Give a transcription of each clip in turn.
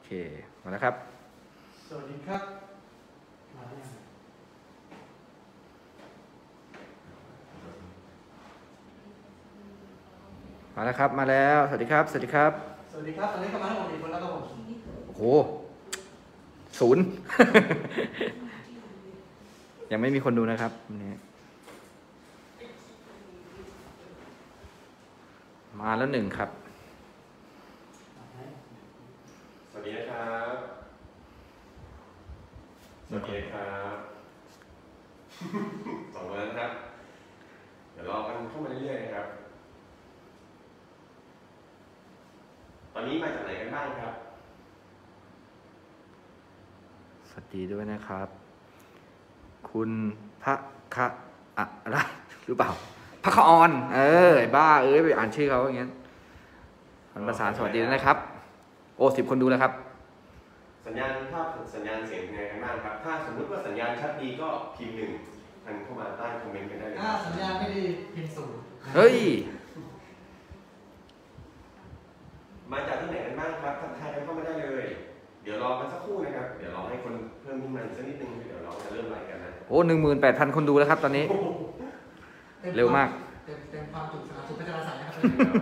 เคมาแล้วครับสวัสดีครับมาแล้วมาแล้วครับมาแล้วสวัสดีครับสวัสดีครับสวัสดีครับตอนนี้เข้ามาทั้งหมดกี่คนแล้วครับผมโอ้โหศูนย์ ยังไม่มีคนดูนะครับนี่มาแล้วหนึ่งครับสวัสดีนะครับสวัสดีครับสองคนแล้วนะครับเดี๋ยวรอกันเข้ามาเรื่อยๆนะครับตอนนี้มาจากไหนกันบ้างครับสวัสดีด้วยนะครับ คุณพระคะอะไรหรือเปล่าพระคะออนไอ้บ้าไปอ่านชื่อเขาอย่างเงี้ยประสานสวัสดีด้วยนะครับ โอ้10 คนดูแล้วครับสัญญาณภาพสัญญาณเสียงเป็นไงกันบ้างครับถ้าสมมุติว่าสัญญาณชัดดีก็พิมพ์1กันเข้ามาใต้คอมเมนต์กันได้เลยสัญญาณไม่ดีพิมพ์ศูนย์เฮ้ยมาจากที่ไหนกันบ้างครับทักทายกันเข้ามาได้เลยเดี๋ยวรอกันสักครู่นะครับเดี๋ยวรอให้คนเพิ่มขึ้นมาสักนิดนึงเดี๋ยวเราจะเริ่มไลฟ์กันนะโอ้18,000 คนดูแล้วครับ ตอนนี้ เร็วมากเต็มความจุสนามสุขพัชรศักดิ์นะครับ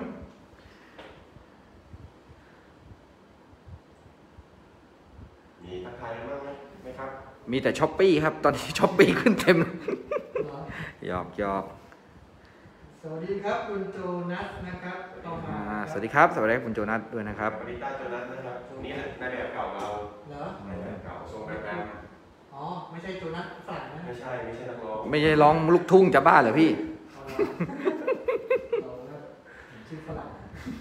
มีทักทายกันบ้างไหมครับมีแต่ช้อปปี้ครับ ตอนนี้ช้อปปี้ขึ้นเต็มหยอกสวัสดีครับคุณโจนัสนะครับเข้ามาสวัสดีครับสวัสดีคุณโจนัสด้วยนะครับสวัสดีต้าโจนัสนะครับนี่นายแบบเก่าเราเหรอนายแบบเก่าทรงแบบอ๋อไม่ใช่โจนัสฝรั่งนะไม่ใช่นักร้องไม่ใช่ร้องลูกทุ่งจะบ้าเหรอพี่เราชื่อฝรั่ง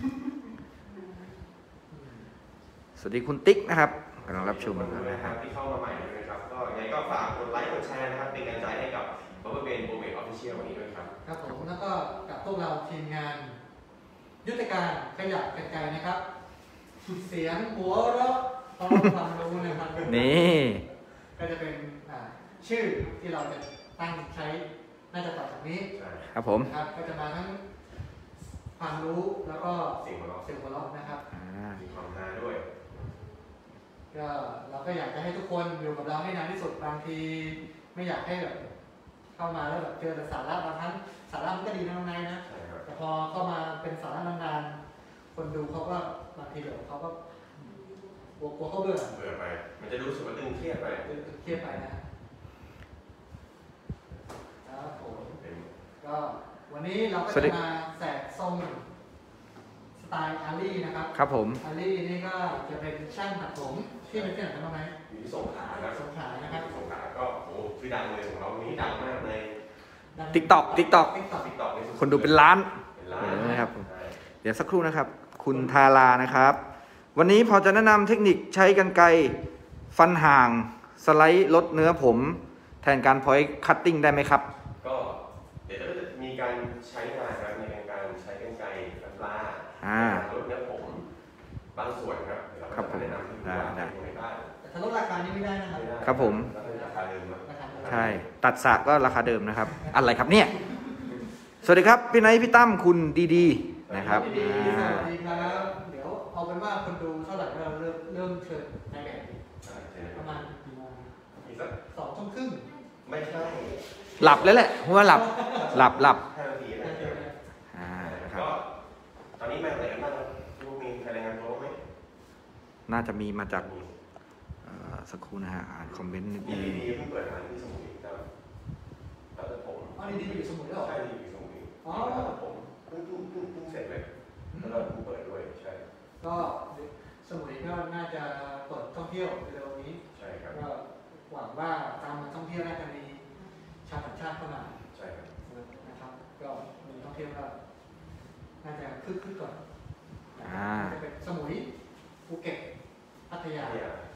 สวัสดีคุณติ๊กนะครับกำลังรับชมนะครับที่เข้ามาใหม่ด้วยนะครับก็ยังไงก็ฝากกดไลค์กดแชร์นะครับเป็นกำลังใจให้กับเพราะว่าเป็นโปรเมทออฟฟิเชียลวันนี้ด้วยครับครับผมแล้วก็กับพวกเราทีมงาน ยุทธการขยับกันไกลนะครับเสียงหัวเราะต้องความรู้นะครับนี่ก็จะเป็นชื่อที่เราจะตั้งใช้น่าจะต่อจากนี้ครับผมนะครับก็จะมาทั้งความรู้แล้วก็เสียงหัวเราะเสียงหัวเราะนะครับมีความฮาด้วยก็เราก็อยากจะให้ทุกคนอยู่กับเราให้นานที่สุดบางทีไม่อยากให้แบบเข้ามาแล้วแบบเจอแต่สาระบางครั้งสาระมันก็ดีนะน้องนายนะใช่ครับแต่พอเข้ามาเป็นสาระนานๆคนดูเขาก็บางทีเดี๋ยวเขาก็กลัวเขาเบื่อเบื่อไปมันจะรู้สึกว่าตึงเครียดไปเครียดไปนะครับผมเป็นก็วันนี้เราก็จะมาแสกทรงสไตล์อาลี่นะครับครับผมอาลี่นี่ก็จะเป็นช่างตัดผมที่เป็นที่ไหนกันบ้างไหมอยู่ที่สงขลาครับสงขลานะครับสงขลาก็โอ้ชื่อดังเลยของเราวันนี้ดังมากใน TikTok ติ๊กต็อกในคนดูเป็นล้านเป็นล้านนะครับ เดี๋ยวสักครู่นะครับ คุณทารานะครับ วันนี้พอจะแนะนำเทคนิคใช้กรรไกรฟันห่างสไลด์ลดเนื้อผม แทนการพอยต์คัตติ้งได้ไหมครับก็เดี๋ยวจะมีการใช้งานครับในการใช้กรรไกรฟันปลาลดเนื้อผมบางส่วนครับเดี๋ยวเราจะแนะนำที่ว่าในบ้านแต่ถ้าลดราคานี้ไม่ได้นะครับครับผมราคาเดิมราคาเดิมใช่ ตัดสระก็ราคาเดิมนะครับ อะไรครับเนี่ย สวัสดีครับ พี่ไนท์พี่ตั้มคุณดีๆนะครับดีๆสวัสดีครับเดี๋ยวเอาเป็นว่าคนดูเท่าไหร่ก็เราเริ่มเชิญในแบบประมาณกี่โมงอีกสัก 2:30 ไม่ใช่หลับแล้วแหละเพราะว่าหลับ 5 นาทีนะครับนะครับก็ตอนนี้มาไหนกันบ้างครับลูกมีใครรายงานตัวไหมน่าจะมีมาจากสักครู่นะฮะ อ่านคอมเมนต์นิดดีนึงดีเพิ่งเปิดร้านที่สมุทรครับตัดผมอ๋อดีๆอยู่สมุยหรอใช่ดีอยู่สมุทรตัดผมเพิ่งเสร็จเลยแล้วเราเพิ่งเปิดด้วยใช่ก็สมุยก็น่าจะเปิดท่องเที่ยวเร็วนี้ใช่ครับก็หวังว่าตามมาท่องเที่ยวน่าจะมีชาวต่างชาติเข้ามาใช่ครับนะครับก็มีท่องเที่ยวก็น่าจะคึกก่อนจะเป็นสมุยภูเก็ตพัทยา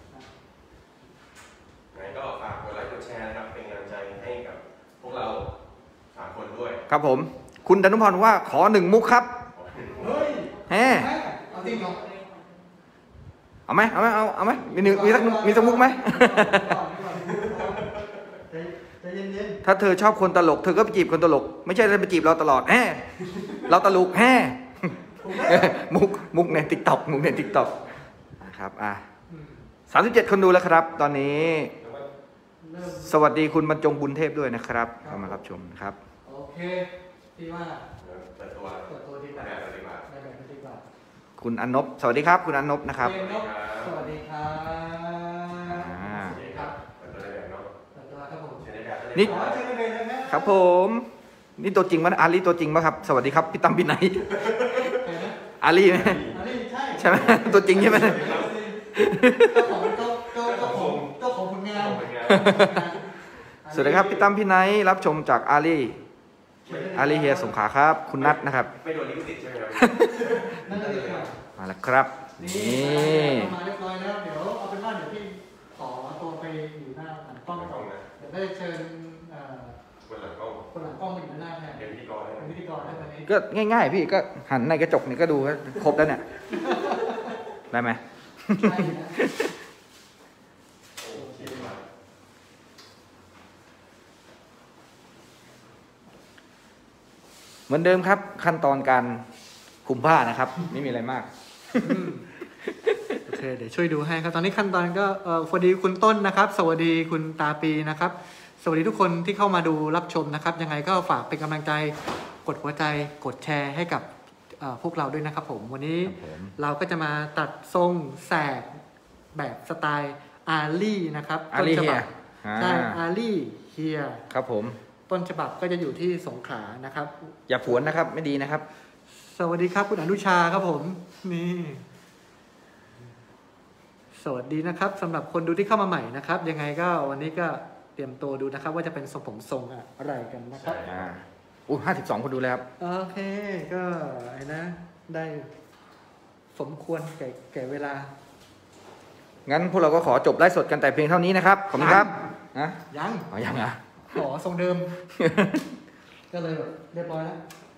งั้นก็ฝากกดไลค์กดแชร์นะครับเป็นกำลังใจให้กับพวกเรา3 คนด้วยครับผม คุณดนุพรว่าขอ1 มุกครับเฮ้ยแฮ่เอาจริงเหรอเอาไหมมีสักมุกไหมใจเย็นถ้าเธอชอบคนตลก เธอก็ไปจีบคนตลก ไม่ใช่เธอไปจีบเราตลอดแฮ่เราตลกแฮ่มุกในติ๊กต็อกมุกในติ๊กต็อกนะครับ 37 คนดูแล้วครับ ตอนนี้แล้วก็เริ่มสวัสดีคุณบรรจงบุญเทพด้วยนะครับเข้ามารับชมครับโอเคพี่ว่าเปิดตัวเปิดตัวดีกว่าแบบปฏิบัติในแบบดีกว่าคุณอนบสวัสดีครับ คุณอนบนะครับเจนนกสวัสดีครับอ่าโอเคครับเปิดตัวในแบบเนาะเปิดตัวครับผมใช้ในแบบได้เลยนี่อ๋อเจนเลยไหมครับผม นี่ตัวจริงมั้ยอาลีตัวจริงป่ะครับ สวัสดีครับพี่ตั้มพี่ไหนเห็นไหมอาลีไหมอันนี้ใช่ใช่ไหมตัวจริงใช่ไหมเจ้าของเจ้าของผลงานเป็นไงสวัสดีครับพี่ตั้มพี่ไหนรับชมจากอาลีเฮียสงขลาครับ คุณนัทนะครับไม่โดนลิขสิทธิ์ใช่ไหมครับนั่นเลยครับมาแล้วครับนี่นี่มาเรียบร้อยแล้วเดี๋ยวเอาเป็นว่าเดี๋ยวพี่ขอตัวไปอยู่หน้าหลังกล้องก่อนเดี๋ยวได้เชิญบนหลังกล้องคนหลังกล้องมาอยู่ด้านหน้าแทนเป็นพิธีกรได้ไหมเป็นพิธีกรได้วันนี้ก็ง่ายๆพี่ก็หันในกระจกนี่ก็ดูก็ครบแล้วเนี่ย ได้ไหมใช่นะโอเคครับเหมือนเดิมครับ ขั้นตอนการคลุมผ้านะครับ ไม่มีอะไรมากโอเคเดี๋ยวช่วยดูให้ครับตอนนี้ขั้นตอนก็สวัสดีคุณต้นนะครับ สวัสดีคุณตาปีนะครับ สวัสดีทุกคนที่เข้ามาดูรับชมนะครับ ยังไงก็ฝากเป็นกำลังใจกดหัวใจกดแชร์ให้กับพวกเราด้วยนะครับผมวันนี้ครับผมเราก็จะมาตัดทรงแสกแบบสไตล์อารี่นะครับอาลีต้นฉเฮีบัยบใช่อารี่เฮียครับผมต้นฉบับก็จะอยู่ที่สงขลานะครับอย่าผวนนะครับ ไม่ดีนะครับสวัสดีครับคุณอนุชาครับผมนี่ สวัสดีนะครับสำหรับคนดูที่เข้ามาใหม่นะครับ ยังไงก็วันนี้ก็เตรียมตัวดูนะครับ ว่าจะเป็นทรงผมทรงอะไรกันนะครับ 52 คนดูแล้วครับโอเคก็ไอ้นะ ได้สมควรแก่เวลางั้นพวกเราก็ขอจบไลฟ์สดกันแต่เพียงเท่านี้นะครับ ขอบคุณครับนะยังอ๋อยังอ่ะขอทรงเดิม ก็เลยแบบเรียบร้อยแล้ว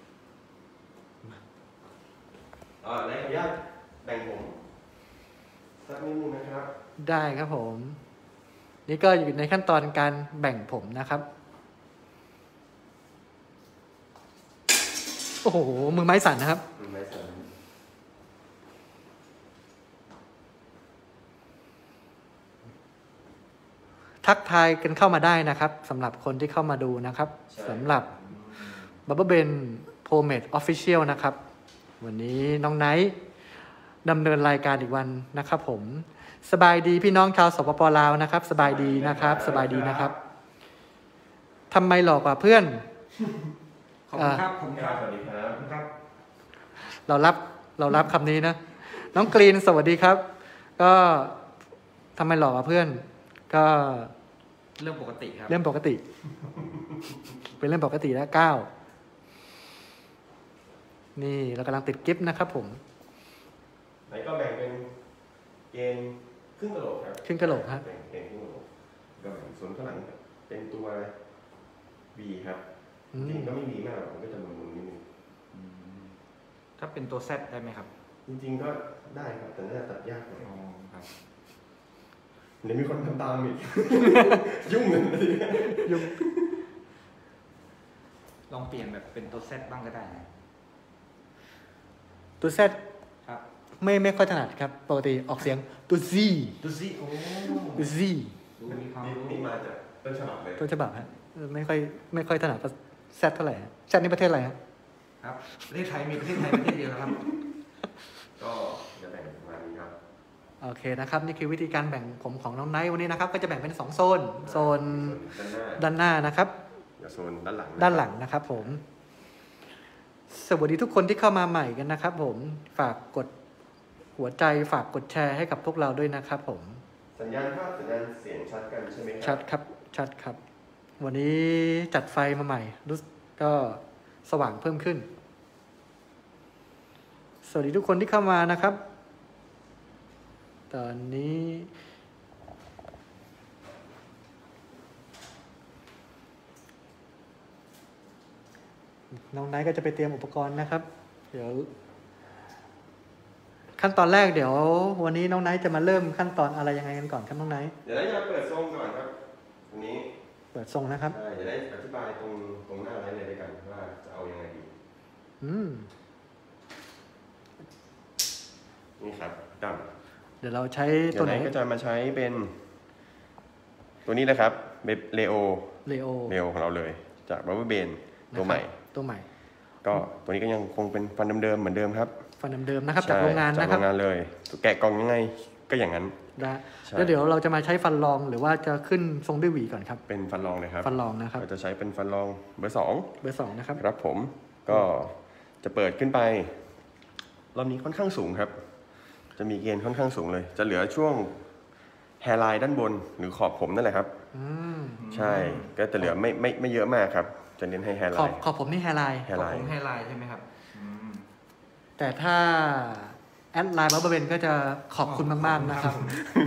ในขออนุญาตแบ่งผมสักนิดนึงนะครับได้ครับผม นี่ก็อยู่ในขั้นตอนการแบ่งผมนะครับ โอ้โห มือไม้สั่นนะครับไม่สั่นทักทายกันเข้ามาได้นะครับสำหรับคนที่เข้ามาดูนะครับสำหรับ Bubble Ben Pomade Official นะครับ วันนี้น้องไนท์ดำเนินรายการอีกวันนะครับผมสบายดีพี่น้องชาวสปปลาวนะครับ สบายดีนะครับ สบายดีนะครับทำไมหลอกกว่าเพื่อนขอบคุณครับผมครับสวัสดีครับครับเรารับคำนี้นะ น้องกรีนสวัสดีครับ ก็ทำไมหลอกกว่าเพื่อน ก็เรื่องปกติครับเรื่องปกติ เป็นเรื่องปกติแล้วก้าวนี่เรากำลังติดกิฟต์นะครับผมไหนก็แบ่งเป็นเกณฑ์ครึ่งกะโหลกครับครึ่งกะโหลกครับแบ่งเกณฑ์ครึ่งกะโหลกก็แบ่งส่วนข้างหลังเป็นตัว V ครับอืจริมงๆก็ไม่มีมากหรอกผมก็จะมุนๆนิดนึงถ้าเป็นตัวแซดได้ไหมครับจริงๆก็ได้ครับแต่น่าจะตัดยากหน่อยอ๋อครับเดี๋ยวมีคนทำตามอีก ยุ่งเลยยุ่งลองเปลี่ยนแบบเป็นตัวแซดบ้างก็ได้นะตัวแซดครับไม่ค่อยถนัดครับ ปกติออกเสียงตัวซีดูสิโอ้ตัวซีดูมีความนี่มาจากต้นฉบับเลยต้นฉบับฮะไม่ค่อยถนัดแซดเท่าไหร่ฮะแซดนี่ประเทศอะไรฮะครับประเทศไทยมีประเทศไทยประเทศเดียวนะครับก็จะแบ่งประมาณนี้ครับโอเคนะครับ นี่คือวิธีการแบ่งผมของน้องไนท์วันนี้นะครับ ก็จะแบ่งเป็น2โซนโซนด้านหน้าด้านหน้านะครับกับโซนด้านหลังด้านหลังนะครับผม สวัสดีทุกคนที่เข้ามาใหม่กันนะครับผมฝากกดหัวใจฝากกดแชร์ให้กับพวกเราด้วยนะครับผมสัญญาณภาพสัญญาณเสียงชัดกันใช่ไหมครัชัดครับชัดครับ วันนี้จัดไฟมาใหม่รู้สึกก็สว่างเพิ่มขึ้น สวัสดีทุกคนที่เข้ามานะครับ ตอนนี้ น้องไนท์ก็จะไปเตรียมอุปกรณ์นะครับ เดี๋ยว ขั้นตอนแรกเดี๋ยว วันนี้น้องไนท์จะมาเริ่มขั้นตอนอะไรยังไงกันก่อนครับน้องไนท์เดี๋ยวได้จะเปิดทรงก่อนครับตรงนี้เปิดทรงนะครับใช่เดี๋ยวได้อธิบายตรงหน้าไลฟ์เลยด้วยกันว่าจะเอายังไงดีอืมนี่ครับดเดี๋ยวเราใช้เดี๋ตัยว วไหนก็จะมาใช้เป็นตัวนี้นะครับเลโอเลโอของเราเลยจากบับเบิ้ลเบนตัวใหม่ตัวใหม่ก็ตัวนี้ก็ยังคงเป็นฟันเดิมๆเหมือนเดิมครับฟันเดิมๆนะครับใช่จากโรงงานจากนะคโรรับงงานเลยแกะกล่องยังไงก็อย่างนั้นนะใช่แล้วเดี๋ยวเราจะมาใช้ฟันรองหรือว่าจะขึ้นทรงด้วยหวีก่อนครับเป็นฟันรองเลยครับฟันรองนะครับเราจะใช้เป็นฟันรองเบอร์เบอร์ 2นะครับ 2ครับผมก็จะเปิดขึ้นไปรอบนี้ค่อนข้างสูงครับ จะมีเกณฑ์ค่อนข้างสูงเลย จะเหลือช่วงแฮร์ไลน์ด้านบนหรือขอบผมนั่นแหละครับอืมใช่ก็จะเหลือไม่เยอะมากครับ จะเน้นให้แฮร์ไลน์ขอบผมนี่แฮร์ไลน์แฮร์ไลน์ผมให้ลายใช่ไหมครับแต่ถ้าแอดไลน์บับเบิ้ลเบนก็จะขอบคุณมากๆนะครับ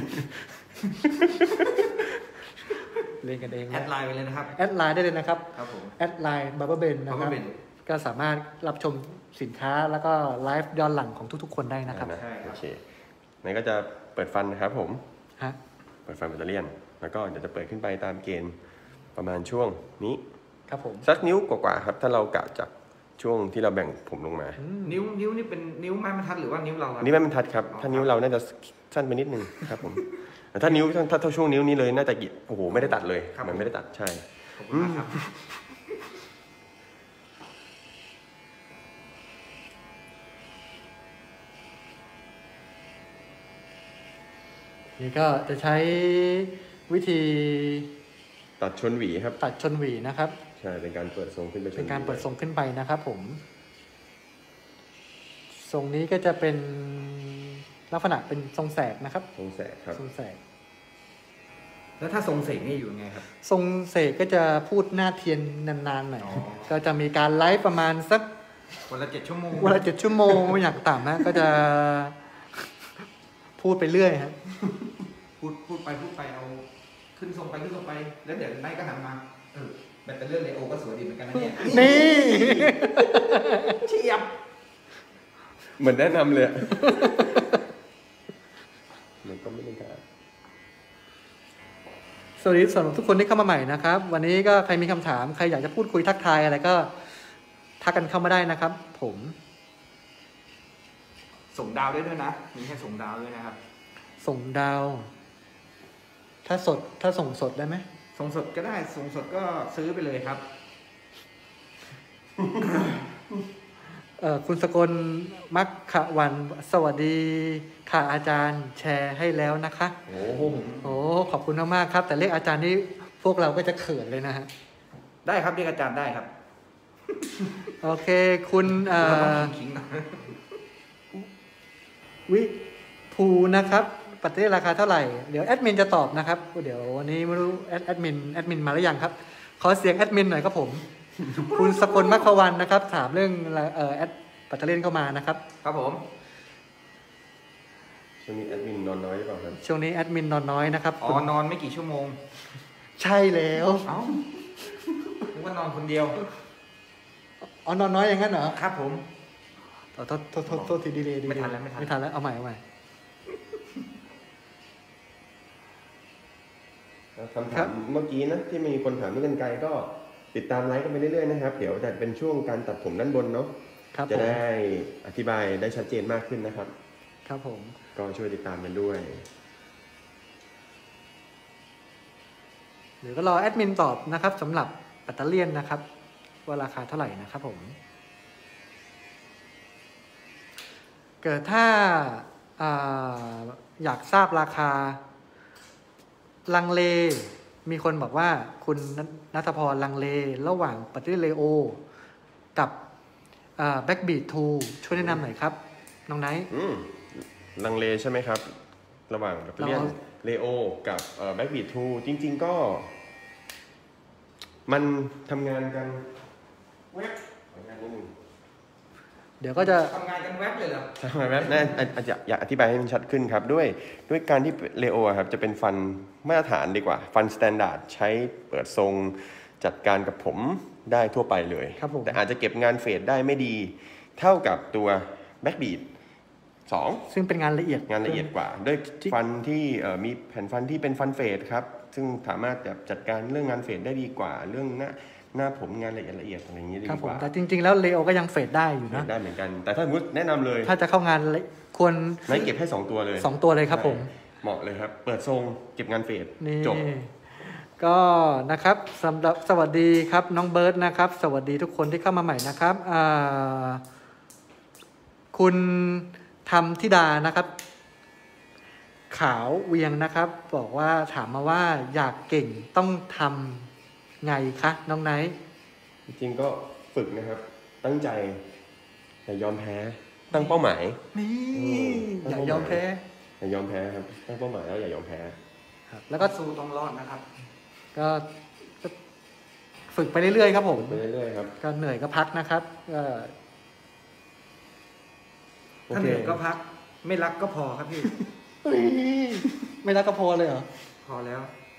เล่นกันเองแอดไลน์ไปเลยนะครับแอดไลน์ได้เลยนะครับครับผมแอดไลน์บับเบิ้ลเบนนะครับ Bubble Ben ก็สามารถรับชมสินค้าแล้วก็ไลฟ์ย้อนหลังของทุกๆคนได้นะครับนะใช่ครับโอเคนั่นก็จะเปิดฟันนะครับผมฮะเปิดฟันแบตเตอรี่แล้วก็เดี๋ยวจะเปิดขึ้นไปตามเกณฑ์ประมาณช่วงนี้ครับผมสักนิ้วกว่าๆครับถ้าเรากะจากช่วงที่เราแบ่งผมลงมานิ้วนี่เป็นนิ้วไม้บรรทัดหรือว่านิ้วเราครับนี่ไม่บรรทัดครับ ถ้านิ้วเราน่าจะสั้นไปนิดนึงครับผมแต่ถ้านิ้วถ้าช่วงนิ้วนี้เลยน่าจะโอ้โหไม่ได้ตัดเลยมันไม่ได้ตัดใช่ขอบคุณมากครับนี่ก็จะใช้วิธีตัดชนหวีครับตัดชนหวีนะครับใช่เป็นการเปิดทรงขึ้นไปชนหวีเป็นการเปิดทรงขึ้นไปนะครับผม ทรงนี้ก็จะเป็นลักษณะเป็นทรงแสกนะครับทรงแสกครับทรงแสกแล้วถ้าทรงเสกนี่อยู่ไงครับทรงเสกก็จะพูดหน้าเทียนนานๆหน่อยอ๋อก็จะมีการไลฟ์ประมาณสักวันละ7 ชั่วโมงวันละ7 ชั่วโมงอย่างต่ำนะก็จะพูดไปเรื่อยฮะพูดไปเอาขึ้นทรงไปแล้วเดี๋ยวไนท์ก็หันมาแบตเตอรี่เลโอก็สวยดีเหมือนกันนะเนี่ยนี่เฉียบเหมือนแนะนำเลยอะมันก็ไม่ได้การสวัสดีสำหรับทุกคนที่เข้ามาใหม่นะครับ วันนี้ก็ใครมีคำถามใครอยากจะพูดคุยทักทายอะไรก็ทักกันเข้ามาได้นะครับ ผมส่งดาวได้ด้วยนะมีให้ส่งดาวด้วยนะครับส่งดาว ถ้าส่งสดได้ไหมส่งสดก็ได้ส่งสดก็ซื้อไปเลยครับคุณสกลมักขวันสวัสดีค่ะอาจารย์แชร์ให้แล้วนะคะโอ้โหโอ้ขอบคุณมากๆครับ แต่เรียกอาจารย์นี่พวกเราก็จะเขินเลยนะฮะได้ครับเรียกอาจารย์ได้ครับโอเค คุณเราต้องขิงนะวิภูนะครับปัจจัยราคาเท่าไหร่ เดี๋ยวแอดมินจะตอบนะครับ เดี๋ยววันนี้ไม่รู้แอดมินมาหรือยังครับ ขอเสียงแอดมินหน่อยครับผม คุณสกลมัคควันนะครับ ถามเรื่องแอดปัตเตอร์เล่นเข้ามานะครับครับผมช่วงนี้แอดมินนอนน้อยหรือเปล่าครับช่วงนี้แอดมินนอนน้อยนะครับอ๋อนอนไม่กี่ชั่วโมงใช่แล้วเอ้านึกว่านอนคนเดียวอ๋อนอนน้อยอย่างนั้นเหรอครับผมโทษทีดีเลยไม่ทันแล้วไม่ทันแล้วเอาใหม่คำถามเมื่อกี้นะที่มีคนถามเรื่องกันไกลก็ติดตามไลฟ์กันไปเรื่อยๆนะครับ เดี๋ยวจะเป็นช่วงการตัดผมด้านบนเนาะครับจะผมได้อธิบายได้ชัดเจนมากขึ้นนะครับครับผมก็ช่วยติดตามกันด้วยเดี๋ยวก็รอแอดมินตอบนะครับสำหรับปัตเตอร์เลียนนะครับว่าราคาเท่าไหร่นะครับผม เกิดถ้าอยากทราบราคาลังเลมีคนบอกว่าคุณณัฐพรลังเลระหว่างปัตเตอร์เลโอกับแบ็กบีททูช่วยแนะนำหน่อยครับ น้องไนท์ลังเลใช่ไหมครับ ระหว่างเรียนเลโอกับแบ็กบีททูจริงๆก็ มันทำงานกันเว็บขออนุญาตนิดนึงเดี๋ยวก็จะทำงานกันแวบเลยเหรอทำไมแว็บนั่นอยากอธิบายให้มันชัดขึ้นครับด้วยการที่เลโอครับจะเป็นฟันมาตรฐานดีกว่า ฟันสแตนดาร์ดใช้เปิดทรงจัดการกับผมได้ทั่วไปเลยครับผมแต่อาจจะเก็บงานเฟดได้ไม่ดี เท่ากับตัวแบ็กบีท2 ซึ่งเป็นงานละเอียดงานละเอียดกว่า ด้วยฟันที่มีแผ่นฟันที่เป็นฟันเฟดครับ ซึ่งสามารถจัดการเรื่องงานเฟดได้ดีกว่า เรื่องหน้าผมงานละเอียดอะไรอย่างนี้ดีครับกผมว่าแต่จริง ๆ แล้วเลโอก็ยังเฟดได้อยู่นะได้เหมือนกัน แต่ถ้าสมมติแนะนำเลยถ้าจะเข้างานควรไนท์เก็บให้2ตัวเลย 2 ตัวเลยครับผมเหมาะเลยครับ เปิดทรงเก็บงานเฟดนี่จบก็นะครับสำหรับสวัสดีครับน้องเบิร์ดนะครับ สวัสดีทุกคนที่เข้ามาใหม่นะครับคุณธรรมธิดานะครับ ขาวเวียงนะครับ บอกว่าถามมาว่าอยากเก่งต้องทำไงคะน้องไนท์จริงๆก็ฝึกนะครับ ตั้งใจอย่ายอมแพ้ ตั้งเป้าหมายนี่เอออย่ายอมแพ้อย่ายอมแพ้ครับ ตั้งเป้าหมายแล้วอย่ายอมแพ้ครับแล้วก็สู้ต้องรอดนะครับก็ฝึกไปเรื่อยๆครับผมไปเรื่อยๆครับก็เหนื่อยก็พักนะครับก็โอถ้าเคเหนื่อยก็พัก ไม่รักก็พอครับพี่ไม่รักกระโพเลยเหรอพอแล้ว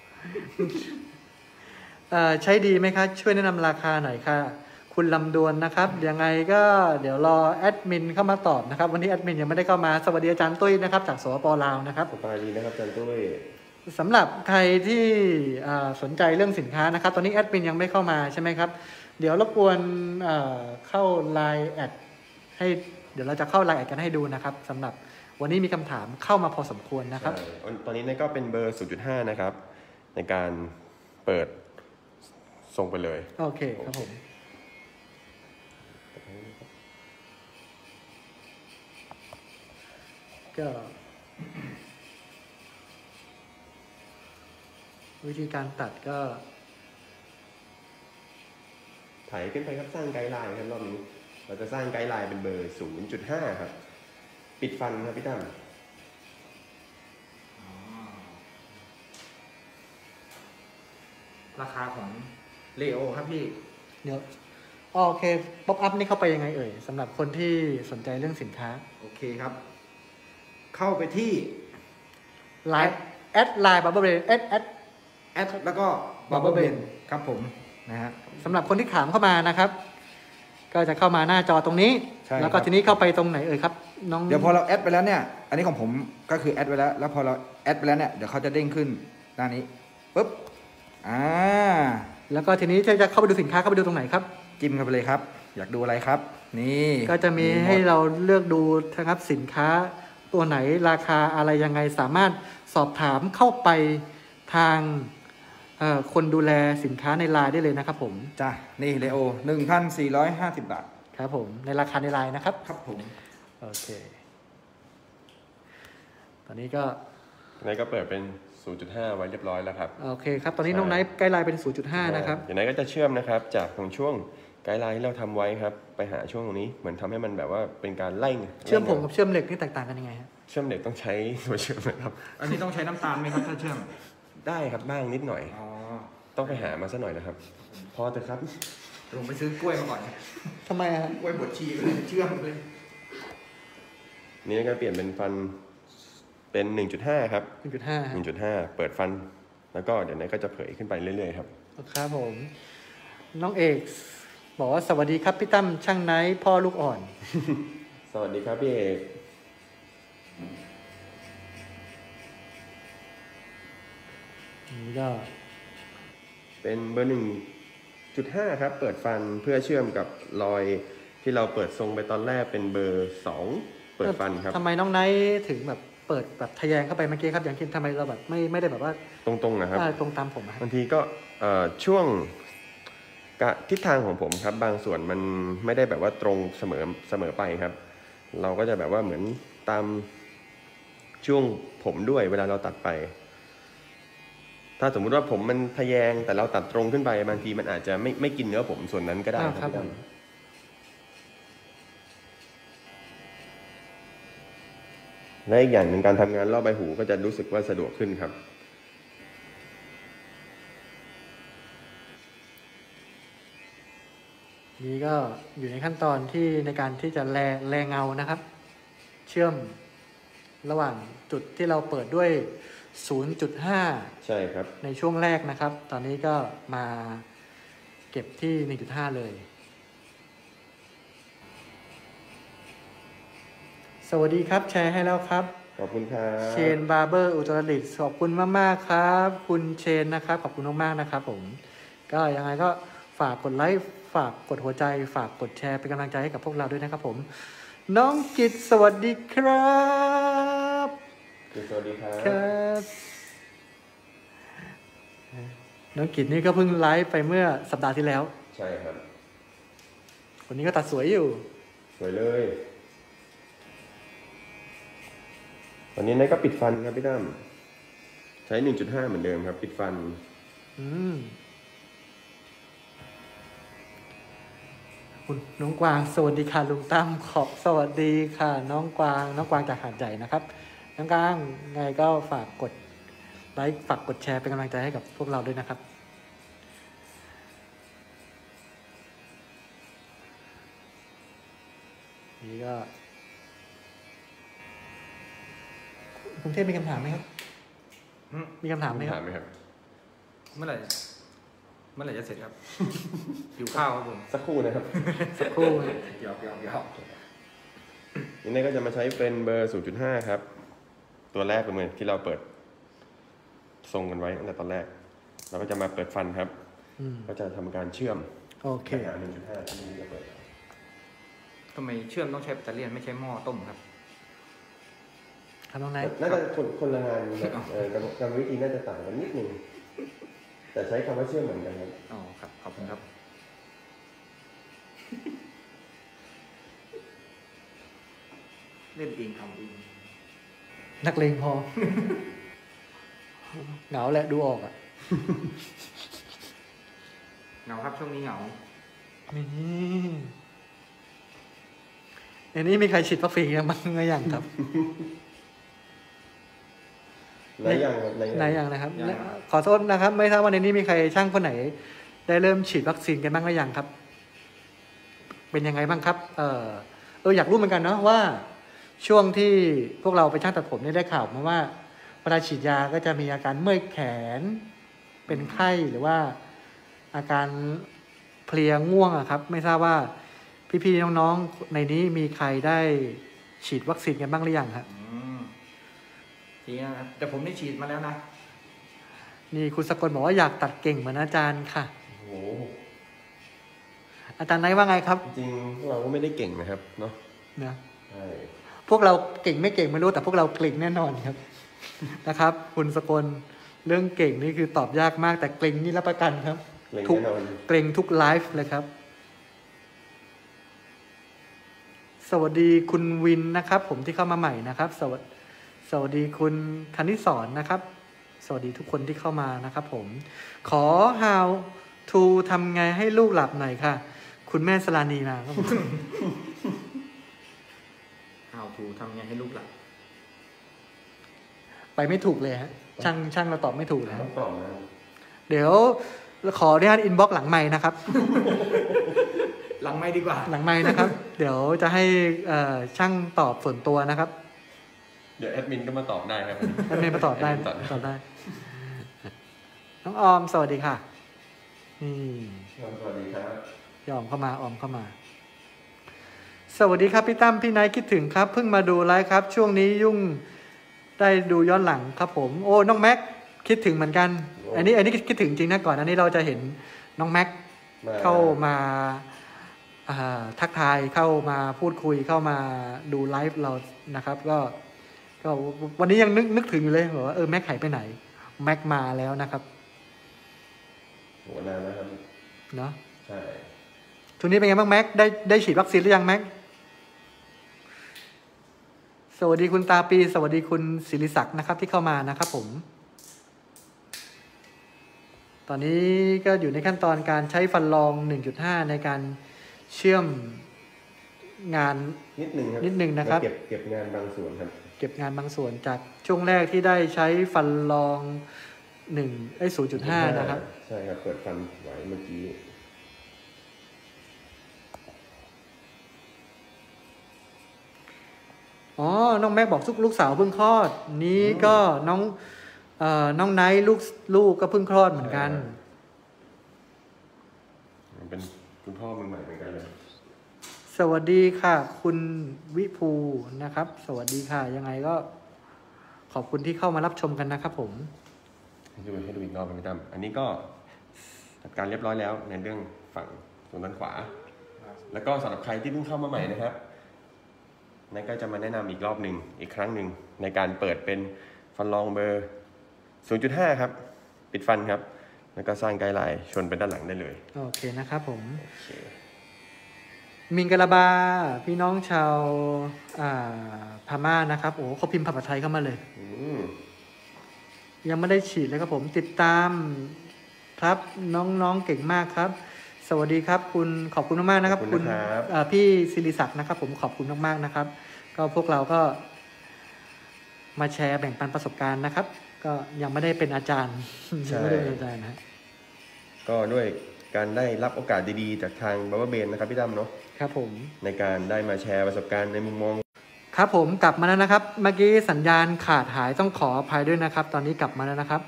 ใช้ดีไหมคะ ช่วยแนะนำราคาหน่อยค่ะ คุณลำดวนนะครับยังไงก็เดี๋ยวรอแอดมินเข้ามาตอบนะครับ วันนี้แอดมินยังไม่ได้เข้ามาสวัสดีอาจารย์ตุ้ยนะครับจากสปป.ลาวนะครับสบายดีนะครับจันตุ้ยสำหรับใครที่สนใจเรื่องสินค้านะครับ ตอนนี้แอดมินยังไม่เข้ามาใช่ไหมครับ เดี๋ยวรบกวนเข้า Line แอดให้เดี๋ยวเราจะเข้า Line แอดกันให้ดูนะครับสำหรับวันนี้มีคำถามเข้ามาพอสมควรนะครับใช่ตอนนี้เนี่ยก็เป็นเบอร์ 0.5 นะครับ ในการเปิดส่งไปเลยโอเคครับผมก็วิธีการตัดก็ถ่ายขึ้นไปครับสร้างไกด์ไลน์ครับรอบนี้ เราจะสร้างไกด์ไลน์เป็นเบอร์ 0.5 ครับ ปิดฟันครับพี่ตั้มราคาของเลโอครับพี่เดี๋ยวโอเคป๊อปอัพนี่เข้าไปยังไงเอ่ยสำหรับคนที่สนใจเรื่องสินค้าโอเคครับ เข้าไปที่ไลน์แอดไลน์บับเบิ้ลเบนแอดแอดแล้วก็ Bubble Bubble Ben Ben ครับผมนะฮะสำหรับคนที่ถามเข้ามานะครับ ก็จะเข้ามาหน้าจอตรงนี้ใช่ครับแล้วก็ทีนี้เข้าไปตรงไหนเอ่ยครับ น้องเดี๋ยวพอเราแอดไปแล้วเนี่ย อันนี้ของผมก็คือแอดไว้แล้ว แล้วพอเราแอดไปแล้วเนี่ย เดี๋ยวเขาจะเด้งขึ้นหน้านี้ปุ๊บแล้วก็ทีนี้จะเข้าไปดูสินค้าเข้าไปดูตรงไหนครับจิ้มเข้าไปเลยครับ อยากดูอะไรครับ นี่ก็จะมีหดให้เราเลือกดูนะครับสินค้าตัวไหนราคาอะไรยังไงสามารถสอบถามเข้าไปทางคนดูแลสินค้าในไลน์ได้เลยนะครับผมจ้ะนี่เลโอ1,450 บาทครับผมในราคาในไลน์นะครับครับผมโอเค ตอนนี้ก็ในก็เปิดเป็น 0.5 ไว้เรียบร้อยแล้วครับโอเคครับ ตอนนี้น้องไนท์ไกด์ไลน์เป็น 0.5 นะครับอย่างไรก็จะเชื่อมนะครับ จากตรงช่วงไกด์ไลน์ที่เราทำไว้ครับ ไปหาช่วงตรงนี้ เหมือนทำให้มันแบบว่าเป็นการไล่เชื่อมผมกับเชื่อมเหล็กนี่แตกต่างกันยังไงฮะเชื่อมเหล็กต้องใช้ตัวเชื่อมนะครับอันนี้ต้องใช้น้ำตาลไหมครับถ้าเชื่อมได้ครับบ้างนิดหน่อยอ๋อต้องไปหามาสักหน่อยนะครับ พอเถอะครับผมไปซื้อกล้วยมาก่อนทำไมฮะกล้วยบดชีเลยเชื่อมเลยนี่ก็เปลี่ยนเป็นฟันเป็น 1.5 ครับ 1.5 ฮะ 1.5 เปิดฟัน แล้วก็เดี๋ยวนี้ก็จะเผยขึ้นไปเรื่อยๆครับครับผม น้องเอกบอกว่าสวัสดีครับพี่ตั้มช่างไนท์พ่อลูกอ่อนสวัสดีครับพี่เอกนี่ก็เป็นเบอร์ 1.5 ครับ เปิดฟันเพื่อเชื่อมกับรอยที่เราเปิดทรงไปตอนแรกเป็นเบอร์ 2 เปิดฟันครับทำไมน้องไนท์ถึงแบบเปิดแบบทะแยงเข้าไปเมื่อกี้ครับ อย่างเช่นทำไมเราแบบไม่ได้แบบว่าตรงๆนะครับตรงตามผมอะครับบางทีก็ช่วงทิศทางของผมครับ บางส่วนมันไม่ได้แบบว่าตรงเสมอไปครับ เราก็จะแบบว่าเหมือนตามช่วงผมด้วยเวลาเราตัดไป ถ้าสมมุติว่าผมมันทะแยงแต่เราตัดตรงขึ้นไปบางทีมันอาจจะไม่กินเนื้อผมส่วนนั้นก็ได้ครับพี่ดำและอีกอย่างหนึ่งการทำงานรอบใบหูก็จะรู้สึกว่าสะดวกขึ้นครับนี่ก็อยู่ในขั้นตอนที่ในการที่จะแลเงานะครับ เชื่อมระหว่างจุดที่เราเปิดด้วย 0.5 ใช่ครับในช่วงแรกนะครับ ตอนนี้ก็มาเก็บที่ 1.5 เลย สวัสดีครับแชร์ให้แล้วครับขอบคุณครับเชนบาร์เบอร์อุตรดิตถ์ขอบคุณมากๆครับ คุณเชนนะครับ ขอบคุณมากๆนะครับผม ก็ยังไงก็ฝากกดไลค์ฝากกดหัวใจฝากกดแชร์เป็นกำลังใจให้กับพวกเราด้วยนะครับผมน้องกิตสวัสดีครับสวัสดีครับครับน้องกิตนี่ก็เพิ่งไลฟ์ไปเมื่อสัปดาห์ที่แล้วใช่ครับวันนี้ก็ตัดสวยอยู่สวยเลยวันนี้นายก็ปิดฟันครับพี่ตั้มใช้ 1.5 เหมือนเดิมครับปิดฟันคุณน้องกวางสวัสดีค่ะลุงตั้มขอบสวัสดีค่ะน้องกวางจากหาดใหญ่นะครับน้องกวางไงก็ฝากกดไลค์ฝากกดแชร์เป็นกำลังใจให้กับพวกเราด้วยนะครับนี่ก็กรุงเทพมีคำถามไหมครับมีคำถามไหมครับเมื่อไหร่จะเสร็จครับ หิวข้าวครับผมสักครู่นะครับสักครู่หยอกนี่นายก็จะมาใช้เป็นเบอร์ 0.5 ครับตัวแรกเหมือนที่เราเปิดทรงกันไว้ตั้งแต่ตอนแรกเราก็จะมาเปิดฟันครับก็จะทำการเชื่อมโอเค 1.5 ที่นี่จะเปิดทำไมเชื่อมต้องใช้แบตเตอรี่ไม่ใช้หม้อต้มครับทำตรงไหนน่าจะคนละงานนะกรรมวิธีน่าจะต่างกันนิดนึงแต่ใช้คำว่าเชื่อมเหมือนกันครับอ๋อครับขอบคุณครับเล่นเองทำเองนักเลงพอ เหงาแหละดูออกอ่ะเหงาครับช่วงนี้เหงานี่ในนี้มีใครฉีดวัคซีนกันบ้างหรือยังครับไหนยังครับไหนยังนะครับ ขอโทษนะครับ ไม่ทราบว่าในนี้มีใครช่างคนไหน ได้เริ่มฉีดวัคซีนกันบ้างหรือยังครับ เป็นยังไงบ้างครับ อยากรู้เหมือนกันเนาะว่า ช่วงที่พวกเราไปช่างตัดผมนี่ได้ข่าวมาว่าเวลาฉีดยาก็จะมีอาการเมื่อยแขน เป็นไข้หรือว่าอาการเพลียง่วงอะครับ ไม่ทราบว่าพี่ๆน้องๆในนี้มีใครได้ฉีดวัคซีนกันบ้างหรือยังครับทีนะครับแต่ผมได้ฉีดมาแล้วนะนี่คุณสกลบอกว่าอยากตัดเก่งเหมือนอาจารย์ค่ะโอ้โหอาจารย์ไนท์ว่าไงครับจริงๆเราก็ไม่ได้เก่งนะครับเนาะเนะใช่พวกเราเก่งไม่เก่งไม่รู้แต่พวกเราเก่งแน่นอนครับ นะครับ คุณสกลเรื่องเก่งนี่คือตอบยากมากแต่เก่งนี่รับประกันครับเล่นทุกแน่นอนเก่งทุกไลฟ์เลยครับ สวัสดีคุณวินนะครับ ผมที่เข้ามาใหม่นะครับ สวัสดีคุณคณิศรนะครับ สวัสดีทุกคนที่เข้ามานะครับ ผม ขอ how to ทำไงให้ลูกหลับหน่อยค่ะ คุณแม่สลานีมาครับผม How to ทำไงให้ลูกหลับไปไม่ถูกเลยฮะช่างเราตอบไม่ถูกเลยต้องตอบนะเดี๋ยวขออนุญาตอินบ็อกซ์หลังไมค์นะครับหลังไม่ดีกว่าหลังไมค์นะครับ เดี๋ยวจะให้ช่างตอบส่วนตัวนะครับเดี๋ยวแอดมินก็มาตอบได้ครับแอดมินมาตอบได้ ตอบได้ น้องออมสวัสดีค่ะนี่สวัสดีครับออมเข้ามาสวัสดีครับพี่ตั้มพี่ไนท์คิดถึงครับเพิ่งมาดูไลฟ์ครับ ช่วงนี้ยุ่งได้ดูย้อนหลังครับผมโอ้น้องแม็กคิดถึงเหมือนกัน อันนี้คิดถึงจริงนะก่อนอันนี้เราจะเห็นน้องแม็กเข้ามาทักทายเข้ามาพูดคุยเข้ามาดูไลฟ์เรานะครับ ก็วันนี้ยังนึกถึงอยู่เลยบอกว่าแม็กหายไปไหนแม็กมาแล้วนะครับโหนานนะครับเนาะใช่ช่วงนี้เป็นไงบ้างแม็กได้ฉีดวัคซีนหรือยังแม็กสวัสดีคุณตาปีสวัสดีคุณศิริศักดิ์นะครับที่เข้ามานะครับผมตอนนี้ก็อยู่ในขั้นตอนการใช้ฟันรอง 1.5 ในการเชื่อมงานนิดนึงครับนิดนึงนะครับเก็บงานบางส่วนครับเก็บงานบางส่วนจากช่วงแรกที่ได้ใช้ฟันรอง 0.5 นะครับใช่ครับเปิดฟันไว้เมื่อกี้อ๋อ น้องแม็กบอกลูกสาวเพิ่งคลอด นี้ก็น้องไนท์ลูกก็เพิ่งคลอดเหมือนกันเป็นคุณพ่อมือใหม่เหมือนกันเลยสวัสดีค่ะ คุณวิภูนะครับ สวัสดีค่ะ ยังไงก็ขอบคุณที่เข้ามารับชมกันนะครับผมให้ดูอีกรอบเป็นพี่ตั้มอันนี้ก็จัดการเรียบร้อยแล้วในเรื่องฝั่งตรงด้านขวา แล้วก็สำหรับใครที่เพิ่งเข้ามาใหม่นะครับนั่นก็จะมาแนะนำอีกรอบหนึ่งอีกครั้งหนึ่งในการเปิดเป็นฟันรองเบอร์ 0.5 ครับปิดฟันครับแล้วก็สร้างไกด์ไลน์ชนเป็นด้านหลังได้เลยโอเคนะครับผมโอเคมิงกะลาบาพี่น้องชาวพม่านะครับโอ้เขาพิมพ์ภาษาไทยเข้ามาเลย ยังไม่ได้ฉีดเลยครับผมติดตามครับน้องๆเก่งมากครับ สวัสดีครับคุณขอบคุณมากๆนะครับคุณนะครับพี่ศิริศักดิ์นะครับผมขอบคุณมากๆนะครับ ก็พวกเราก็มาแชร์แบ่งปันประสบการณ์นะครับ ก็ยังไม่ได้เป็นอาจารย์ยังไม่ได้เป็นอาจารย์นะก็ด้วยการได้รับโอกาสดีๆจากทางบับเบิ้ลเบนนะครับพี่ตั้มเนาะครับผมในการได้มาแชร์ประสบการณ์ในมุมมองครับผมกลับมาแล้วนะครับ เมื่อกี้สัญญาณขาดหายต้องขออภัยด้วยนะครับ ตอนนี้กลับมาแล้วนะครับ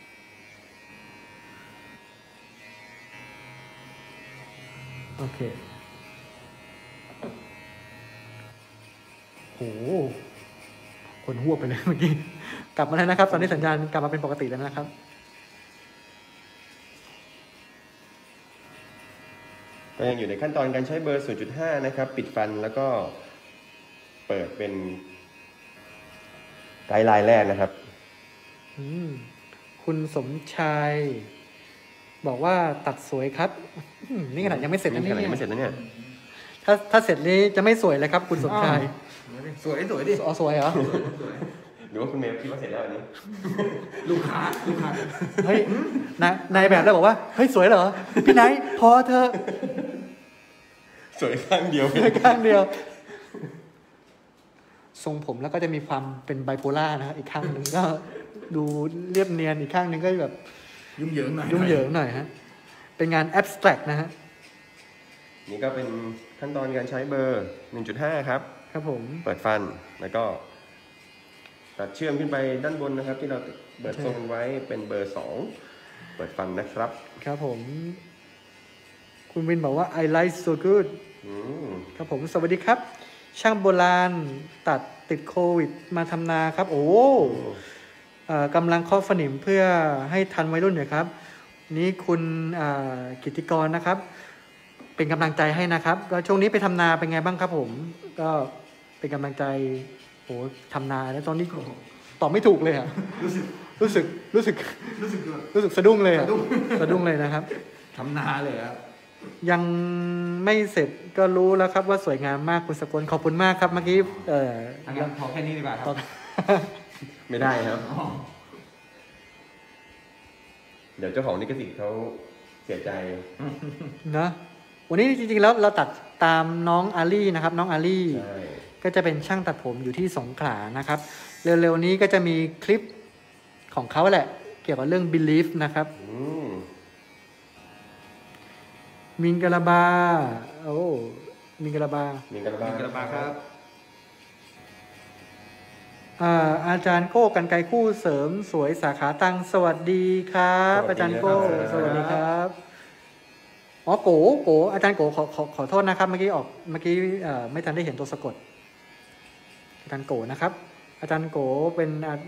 โอเคโหคนหัวไปเลยเมื่อกี้กลับมาแล้วนะครับ ตอนนี้สัญญาณกลับมาเป็นปกติแล้วนะครับก็ยังอยู่ในขั้นตอนการใช้เบอร์ 0.5 นะครับปิดฟันแล้วก็เปิดเป็นไกด์ไลน์แรกนะครับคุณสมชายบอกว่าตัดสวยครับนี่ขนาดยังไม่เสร็จนะนี่ขนาดเนี่ยังไม่เสร็จนะเนี่ยถ้าเสร็จนี้จะไม่สวยเลยครับ คุณสมชายสวยดิอ๋อสวยเหรอหรือว่าคุณเมย์คิดว่าเสร็จแล้วอันนี้ลูกค้าเฮ้ยนายแบบแล้วบอกว่าเฮ้ยสวยเหรอพี่ไนท์พอเธอะสวยข้างเดียวข้างเดียว ทรงผมแล้วก็จะมีความเป็นไบโพล่านะฮะอีกข้างหนึ่งก็ดูเรียบเนียนอีกข้างหนึ่งก็แบบยุ่งเหยิงหน่อยยุ่งเหยิงหน่อยฮะเป็นงานแอบสแตรกนะฮะนี่ก็เป็นขั้นตอนการใช้เบอร์ 1.5 ครับครับผมเปิดฟันแล้วก็ตัดเชื่อมขึ้นไปด้านบนนะครับ ที่เราเปิดทรงไว้เป็นเบอร์ 2 เปิดฟันนะครับครับผม คุณวินบอกว่า I like so good ครับผมสวัสดีครับ ช่างโบราณตัดติดโควิดมาทำนาครับ โอ้กำลังเคาะฝนิมเพื่อให้ทันวัยรุ่นเนี่ยครับ นี่คุณกิตติกรนะครับ เป็นกำลังใจให้นะครับ ก็ช่วงนี้ไปทำนาเป็นไงบ้างครับผม ก็เป็นกำลังใจโอ้ทำนาแล้วตอนนี้ตอบไม่ถูกเลยอะรู้สึกสะดุ้งเลยอะสะดุ้งเลยนะครับทำนาเลยครับยังไม่เสร็จก็รู้แล้วครับว่าสวยงามมากคุณสกลขอบคุณมากครับเมื่อกี้งั้นพอแค่นี้ดีกว่าครับไม่ได้ครับ เดี๋ยวเจ้าของลิขสิทธิ์เขาเสียใจนะวันนี้จริงๆแล้วเราตัดตามน้องอาลี่นะครับ น้องอาลี่ใช่ก็จะเป็นช่างตัดผมอยู่ที่สงขลานะครับ เร็วๆนี้ก็จะมีคลิปของเขาแหละ เกี่ยวกับเรื่อง belief นะครับมิงกะลาบาโอ้มิงกะลาบามิงกะลาบามิงกะลาบาครับอาจารย์โก้กันไกรคู่เสริมสวยสาขาตังสวัสดีครับอาจารย์โก้สวัสดีครับอ๋อโกอาจารย์โกขอโทษนะครับเมื่อกี้ไม่ทันได้เห็นตัวสะกดอาจารย์โกนะครับ อาจารย์โกเป็น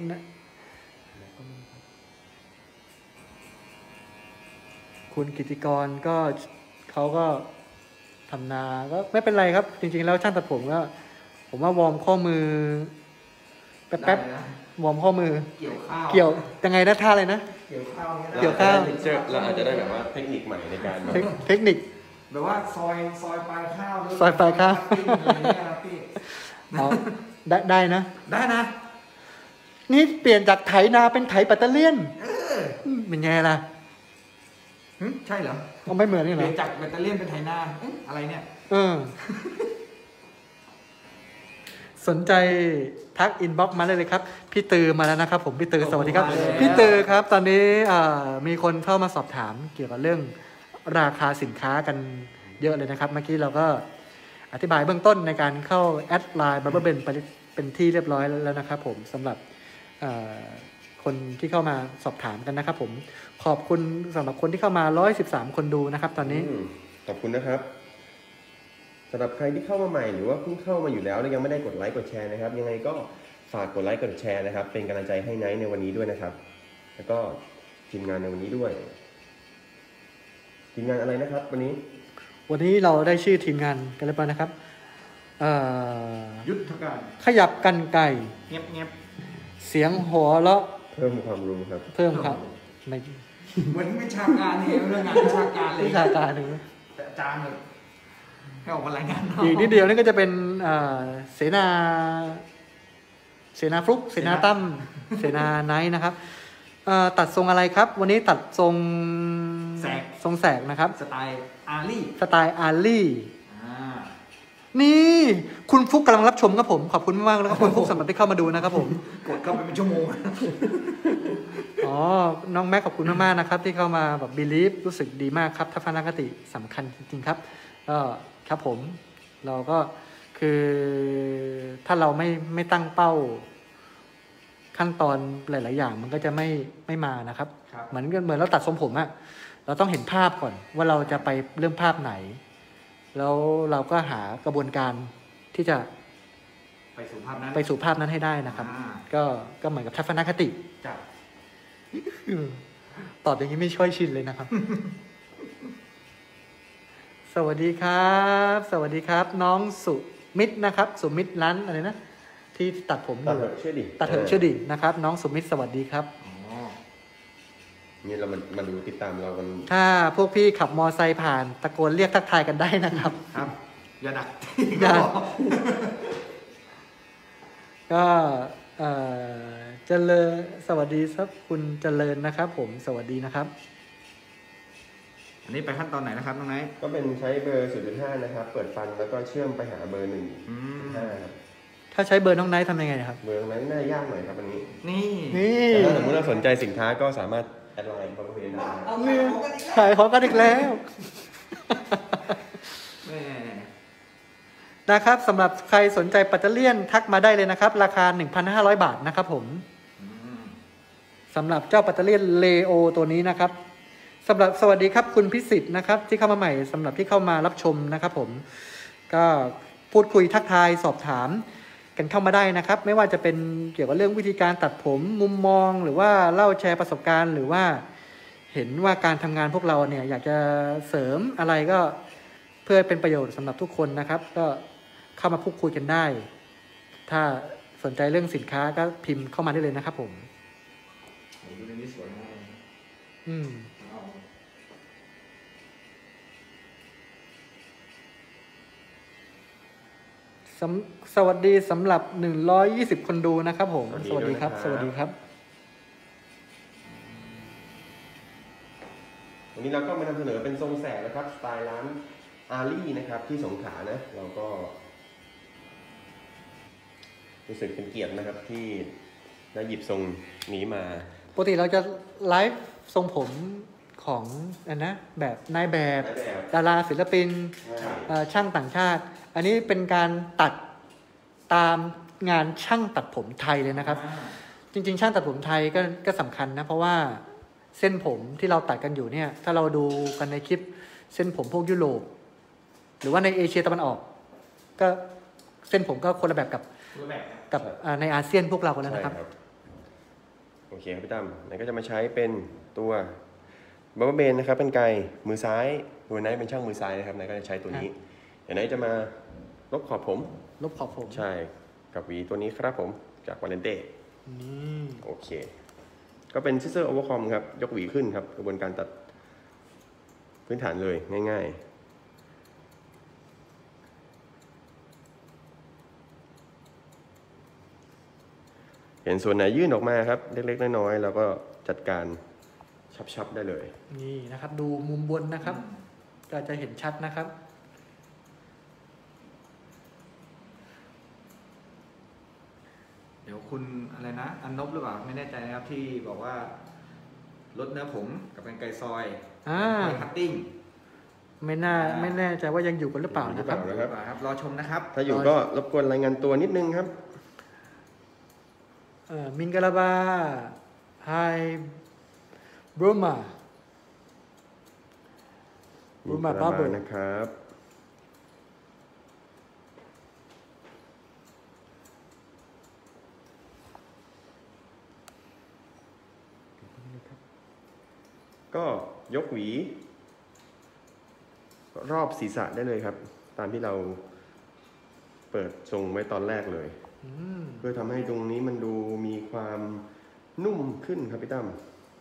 คุณกิติกรก็เขาก็ทำนาก็ไม่เป็นไรครับ จริงๆแล้วช่างตัดผมก็ผมว่าวอร์มข้อมือแป๊บๆวอร์มข้อมือเกี่ยวข้าวเกี่ยวยังไงนะท่าอะไรนะเกี่ยวข้าวเกี่ยวข้าวเราอาจจะได้แบบว่าเทคนิคใหม่ในการเทคนิคแบบว่าซอยปลายข้าวซอยปลายข้าวอะไรเงี้ยครับพี่อ๋อได้นะได้นะนี่เปลี่ยนจากไถนาเป็นไถปัตเตอร์เลียนเป็นไงล่ะใช่เหรอเอาไม่เหมือนนี่เปเหรลี่อยนจากแบตเตอรี่เป็นไถนาอะไรเนี่ยสนใจทักอินบ็อกซ์มาเลยครับพี่ตือมาแล้วนะครับผมพี่ตือสวัสดีครับพี่ตือครับ ตอนนี้มีคนเข้ามาสอบถามเกี่ยวกับเรื่องราคาสินค้ากันเยอะเลยนะครับ เมื่อกี้เราก็อธิบายเบื้องต้นในการเข้าแอดไลน์บับเบิ้ลเบนไปเป็นที่เรียบร้อยแล้วนะครับผมสำหรับคนที่เข้ามาสอบถามกันนะครับผมขอบคุณสำหรับคนที่เข้ามา113คนดูนะครับ ตอนนี้ขอบคุณนะครับสำหรับใครที่เข้ามาใหม่หรือว่าเพิ่งเข้ามาอยู่แล้วยังไม่ได้กดไลค์กดแชร์นะครับยังไงก็ฝากกดไลค์กดแชร์นะครับเป็นกำลังใจให้ไนท์ในวันนี้ด้วยนะครับแล้วก็ทีมงานในวันนี้ด้วยทีมงานอะไรนะครับ วันนี้วันนี้เราได้ชื่อทีมงานกันแล้วนะครับยุทธการขยับกันไก่เงียบเงียบเสียงหัวเราะเพิ่มความรู้ครับเพิ่มครับไม่เหมือนวิชาการเนี่ยเรื่องงานวิชาการเลยวิชาการหนึ่งแต่อาจารย์แบบให้ออกมารายงานอีกนิดเดียวนี่ก็จะเป็นเสนาฟลุกเสนาตั้มเสนาไนท์นะครับตัดทรงอะไรครับ วันนี้ตัดทรงแสกทรงแสกนะครับสไตล์อารี่สไตล์อาร์ลี่อ่านี่คุณฟลุกกำลังรับชมครับผมขอบคุณมากๆแล้วครับคุณฟลุกสำหรับที่เข้ามาดูนะครับผมกดเข้าไปเป็นชั่วโมงอ๋อน้องแม็กขอบคุณมากๆนะครับ ที่เข้ามาแบบบีลีฟรู้สึกดีมากครับทัศนคติสำคัญจริงๆครับก็ครับผมเราก็คือถ้าเราไม่ตั้งเป้า ขั้นตอนหลาย ๆ อย่างมันก็จะไม่มานะครับครับเหมือนเราตัดทรงผมอะเราต้องเห็นภาพก่อนว่าเราจะไปเรื่องภาพไหน แล้วเราก็หากระบวนการที่จะไปสู่ภาพนั้นไปสู่ภาพนั้นให้ได้นะครับอ่าก็เหมือนกับทัศนคติจับตอบอย่างนี้ไม่ช่วยชินเลยนะครับ สวัสดีครับ สวัสดีครับ น้องสุมิตรนะครับ สุมิตรร้านอะไรนะที่ตัดผมอตัดยู่เถอะช่วยดิตัดเถอะชื่อดีนะครับ น้องสุมิตรสวัสดีครับอ๋อนี่เรามาดูติดตามเรากันถ้าพวกพี่ขับมอไซค์ผ่านตะโกนเรียกทักทายกันได้นะครับครับ อย่าดักอย่า ก็เจริญสวัสดีครับคุณเจริญนะครับ ผมสวัสดีนะครับอันนี้ไปขั้นตอนไหนนะครับน้องไนท์ก็เป็นใช้เบอร์ 0.5 นะครับ เปิดฟันแล้วก็เชื่อมไปหาเบอร์อืม 1.5 ครับถ้าใช้เบอร์น้องไนท์ทำยังไงนะครับเบอร์นั้นน่ายากหน่อยครับอันนี้นี่นี่แต่ถ้าสมมติเราสนใจสินค้าก็สามารถแอดไลน์บริเวณได้นะครับขายของกันอีกแล้วแม่นะครับสำหรับใครสนใจปัตเตอร์เลียนทักมาได้เลยนะครับ ราคา 1,500 บาทนะครับผมอืมสำหรับเจ้าปัตเตอร์เลียนเลโอตัวนี้นะครับสำหรับสวัสดีครับคุณพิสิทธิ์นะครับ ที่เข้ามาใหม่สำหรับที่เข้ามารับชมนะครับผมก็พูดคุยทักทายสอบถามกันเข้ามาได้นะครับ ไม่ว่าจะเป็นเกี่ยวกับเรื่องวิธีการตัดผมมุมมอง หรือว่าเล่าแชร์ประสบการณ์ หรือว่าเห็นว่าการทำงานพวกเราเนี่ยอยากจะเสริมอะไรก็เพื่อเป็นประโยชน์สำหรับทุกคนนะครับ ก็เข้ามาพูดคุยกันได้ ถ้าสนใจเรื่องสินค้าก็พิมพ์เข้ามาได้เลยนะครับผมโอ้ดูในนี้สวยมากเลยอืมเอาสวัสดีสำหรับ120คนดูนะครับผมสวัสดีครับสวัสดีครับวันนี้เราก็มานำเสนอเป็นทรงแสกนะครับสไตล์ร้านอารี่นะครับที่สงขลานะเราก็รู้สึกเป็นเกียรตินะครับที่ได้หยิบทรงนี้มาปกติเราจะไลฟ์ทรงผมของแบบนายแบบนายแบบดาราศิลปินใช่ช่างต่างชาติ อันนี้เป็นการตัดตามงานช่างตัดผมไทยเลยนะครับอ่าจริงๆ ช่างตัดผมไทยก็สำคัญนะ เพราะว่าเส้นผมที่เราตัดกันอยู่เนี่ย ถ้าเราดูกันในคลิปเส้นผมพวกยุโรปหรือว่าในเอเชียตะวันออก ก็เส้นผมก็คนละแบบกับรูปแบบครับกับในอาเซียนพวกเรากันแล้วใช่นะครับครับโอเคครับพี่ตั้มไหนก็จะมาใช้เป็นตัวบับเบิ้ลเบนนะครับเป็นไกลมือซ้ายตัวไหนเป็นช่างมือซ้ายนะครับไหนก็จะใช้ตัวนี้เดี๋ยวไหนจะมาลบขอบผมลบขอบผมใช่กับหวีตัวนี้ครับผมจากวาเลนเต้นี่โอเค ก็เป็นซิสเซอร์โอเวอร์คอมครับ ยกหวีขึ้นครับ กระบวนการตัดพื้นฐานเลยง่ายๆ เห็นส่วนไหนยื่นออกมาครับ เล็กๆ น้อยๆ แล้วก็จัดการชับๆ ได้เลยนี่นะครับ ดูมุมบนนะครับ ก็จะเห็นชัดนะครับเดี๋ยวคุณอะไรนะอันนบหรือเปล่าไม่แน่ใจนะครับที่บอกว่าลดเนื้อผมกับกรรไกรซอย ไว้คัตติ้งไม่แน่ใจว่ายังอยู่กันหรือเปล่านะครับอยู่หรือเปล่าครับรอชมนะครับถ้าอยู่ก็รบกวนรายงานตัวนิดนึงครับมินกาลาบาไฮบรูมา รูมาบ้าเบิร์นะครับ ก็ยกหวีรอบศีรษะได้เลยครับ ตามที่เราเปิดทรงไว้ตอนแรกเลย เพื่อทำให้ตรงนี้มันดูมีความนุ่มขึ้นครับพี่ตั้ม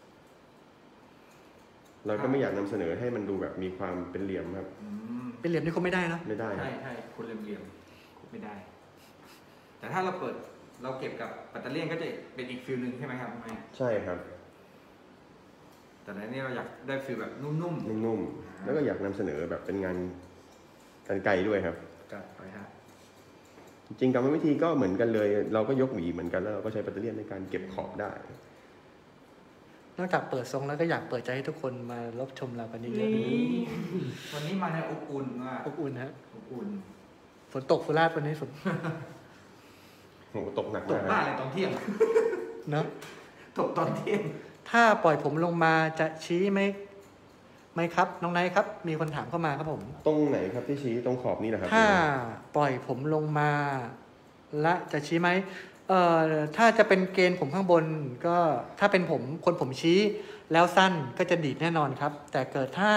เราก็ไม่อยากนำเสนอให้มันดูแบบมีความเป็นเหลี่ยมครับเป็นเหลี่ยมนี่คงไม่ได้นะไม่ได้ครับใช่คุณเหลี่ยมไม่ได้ แต่ถ้าเราเปิดเราเก็บกับปัตเตอร์เลียนก็จะเป็นอีกฟิลหนึ่งใช่ไหมครับไม่ใช่ครับแต่ในนี้เราอยากได้ฟิลแบบนุ่มนุ่มๆแล้วก็อยากนำเสนอแบบเป็นงานกรรไกรด้วยครับๆก็ไปฮะจริงๆกรรมวิธีก็เหมือนกันเลย เราก็ยกหวีเหมือนกันแล้วเราก็ใช้แบตเตอรี่ในการเก็บขอบได้นอกจากเปิดทรงแล้วก็อยากเปิดใจให้ทุกคนมารับชมเรากันเยอะวันนี้มาในอบอุ่นมากๆอบอุ่นฮะอบอุ่นฝนตกสุราษฎร์วันนี้ฝนโหตกหนักตมากกบ้านเลยตอนเที่ยงเนาะตกตอนเที่ยงถ้าปล่อยผมลงมาจะชี้ไหมครับน้องไนท์ครับ มีคนถามเข้ามาครับผมตรงไหนครับที่ชี้ตรงขอบนี้นะครับถ้าปล่อยผมลงมาและจะชี้ไหมถ้าจะเป็นเกณฑ์ผมข้างบนก็ถ้าเป็นคนผมชี้แล้วสั้นก็จะดีดแน่นอนครับ แต่เกิดถ้า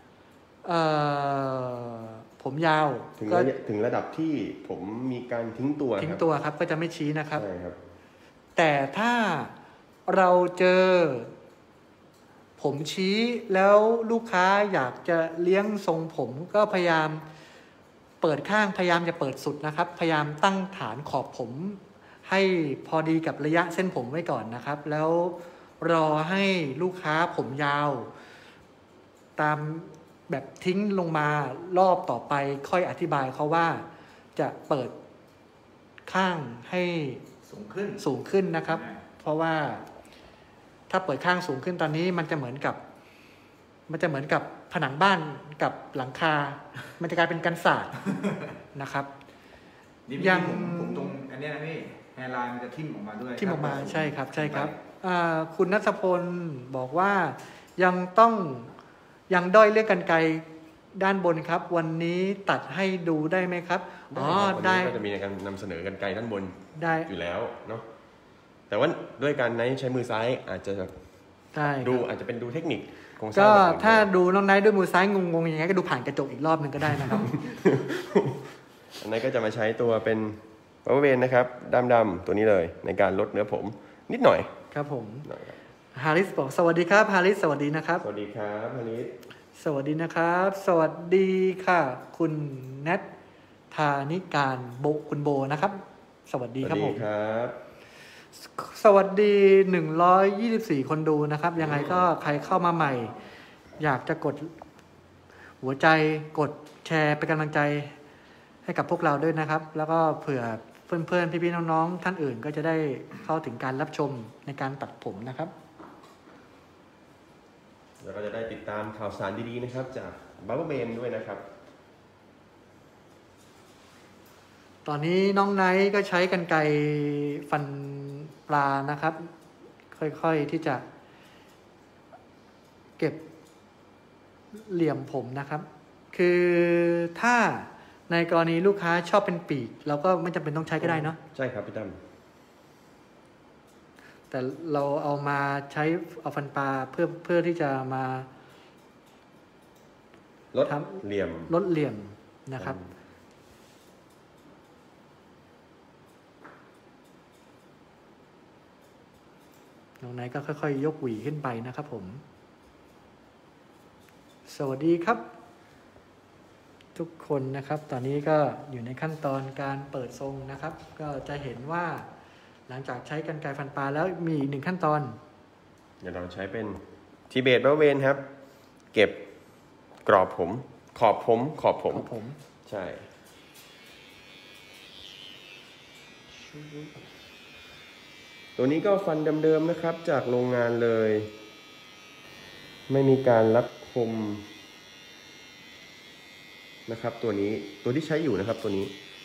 ผมยาวถึงระดับที่ผมมีการทิ้งตัวทิ้งตัวครับก็จะไม่ชี้นะครับใช่ครับแต่ถ้าเราเจอผมชี้แล้วลูกค้าอยากจะเลี้ยงทรงผมก็พยายามเปิดข้างพยายามจะเปิดสุดนะครับ พยายามตั้งฐานขอบผมให้พอดีกับระยะเส้นผมไว้ก่อนนะครับ แล้วรอให้ลูกค้าผมยาว ตามแบบทิ้งลงมารอบต่อไปค่อยอธิบายเขาว่าจะเปิดข้างให้สูงขึ้นนะครับ เพราะว่าถ้าเปิดข้างสูงขึ้นตอนนี้มันจะเหมือนกับผนังบ้านกับหลังคา มันจะกลายเป็นกันศาสตร์ นะครับยังผมตรงอันนี้นะพี่แฮร์ไลน์มันจะทิ่มออกมาด้วยทิ่มออกมาใช่ครับคุณณัฐพลบอกว่ายังด้อยเรื่องกรรไกรด้านบนครับ วันนี้ตัดให้ดูได้ไหมครับได้ก็จะมีในการนำเสนอกันไกลด้านบนได้อยู่แล้วเนาะแต่ว่าด้วยการใช้มือซ้ายอาจจะได้ดูอาจจะเป็นดูเทคนิคโครงสร้างก็ถ้าดูน้องไนท์ด้วยมือซ้ายงงๆอย่างเงี้ยก็ดูผ่านกระจกอีกรอบหนึ่งก็ได้นะครับอันนี้ก็จะมาใช้ตัวเป็นpower band นะครับดำๆตัวนี้เลยในการลดเนื้อผมนิดหน่อยครับผมหน่อยครับฮาริสบอกสวัสดีครับฮาริสสวัสดีนะครับสวัสดีครับฮาริสสวัสดีนะครับ สวัสดีค่ะ คุณแนทธานิการคุณโบนะครับ สวัสดีครับผมครับสวัสดี124คนดูนะครับ ยังไงก็ใครเข้ามาใหม่ อยากจะกดหัวใจกดแชร์เป็นกำลังใจให้กับพวกเราด้วยนะครับ แล้วก็เผื่อเพื่อนๆพี่ๆน้องๆท่านอื่นก็จะได้เข้าถึงการรับชมในการตัดผมนะครับแล้วก็จะได้ติดตามข่าวสารดีๆนะครับจากpower band ด้วยนะครับตอนนี้น้องไนท์ก็ใช้กรรไกรฟันปลานะครับ ค่อยๆที่จะเก็บเหลี่ยมผมนะครับ คือถ้าในกรณีลูกค้าชอบเป็นปีกเราก็ไม่จำเป็นต้องใช้ก็ได้เนาะใช่ครับพี่ตั้มแต่เราเอามาใช้เอาฟันปลาเพื่อที่จะมาลดเหลี่ยมลดเหลี่ยมนะครับ น้องไนท์ก็ค่อยๆยกหวีขึ้นไปนะครับผม สวัสดีครับ ทุกคนนะครับ ตอนนี้ก็อยู่ในขั้นตอนการเปิดทรงนะครับ ก็จะเห็นว่าหลังจากใช้กรรไกรฟันปลาแล้วมีอีกหนึ่งขั้นตอนเดี๋ยวเราใช้เป็นทีเบตpower band ครับ เก็บกรอบผม ขอบผมของผมใช่ ตัวนี้ก็ฟันเดิมๆนะครับ จากโรงงานเลย ไม่มีการรับคมนะครับ ตัวที่ใช้อยู่นะครับตัวนี้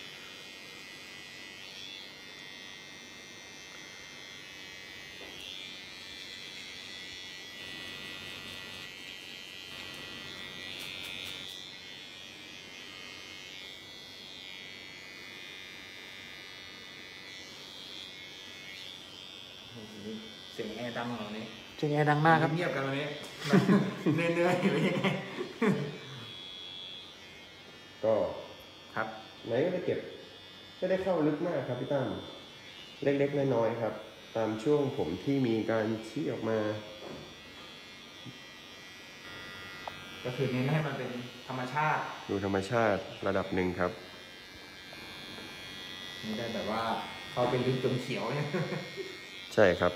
เสียงแอร์ดังของเรานี้เสียงแอร์ดังมากครับเงียบกันวันนี้ เหนื่อยหรือยังไงเสียงแอร์ดังมากครับเสียงแอร์ดังมากเสียงแอร์ดังมากครับเสียงแอร์ดังมากเสียงแอร์ดังมากครับเงียบกันวันนี้เหนื่อยหรือยังไงไม่ได้เข้าลึกมากครับพี่ตั้มเล็กๆน้อยๆครับ ตามช่วงผมที่มีการชี้ออกมาก็คือเน้นให้มันเป็นธรรมชาติดูธรรมชาติระดับหนึ่งครับไม่ได้แบบว่าเขาเป็นลึกจนเขียวเนี่ยใช่ครับ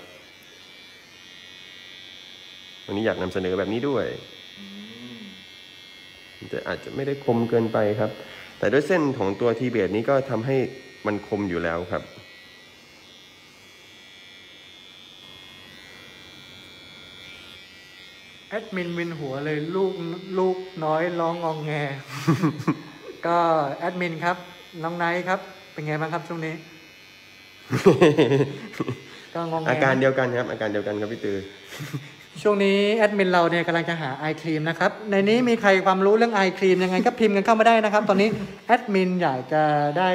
วันนี้อยากนำเสนอแบบนี้ด้วยแต่อาจจะไม่ได้คมเกินไปครับ แต่ด้วยเส้นของตัวทีเบตนี้ก็ทำให้มันคมอยู่แล้วครับแอดมินวินหัวเลยลูกน้อยร้องงองแง ก็แอดมินครับน้องไนท์ครับ เป็นไงบ้างครับช่วงนี้ ก็งองแงอาการเดียวกันครับ อาการเดียวกันครับพี่ตือช่วงนี้แอดมินเราเนี่ยกำลังจะหาไอครีมนะครับในนี้มีใครความรู้เรื่องไอครีมยังไงก็พิมพ์กันเข้ามาได้นะครับ ตอนนี้แอดมินอยากจะได้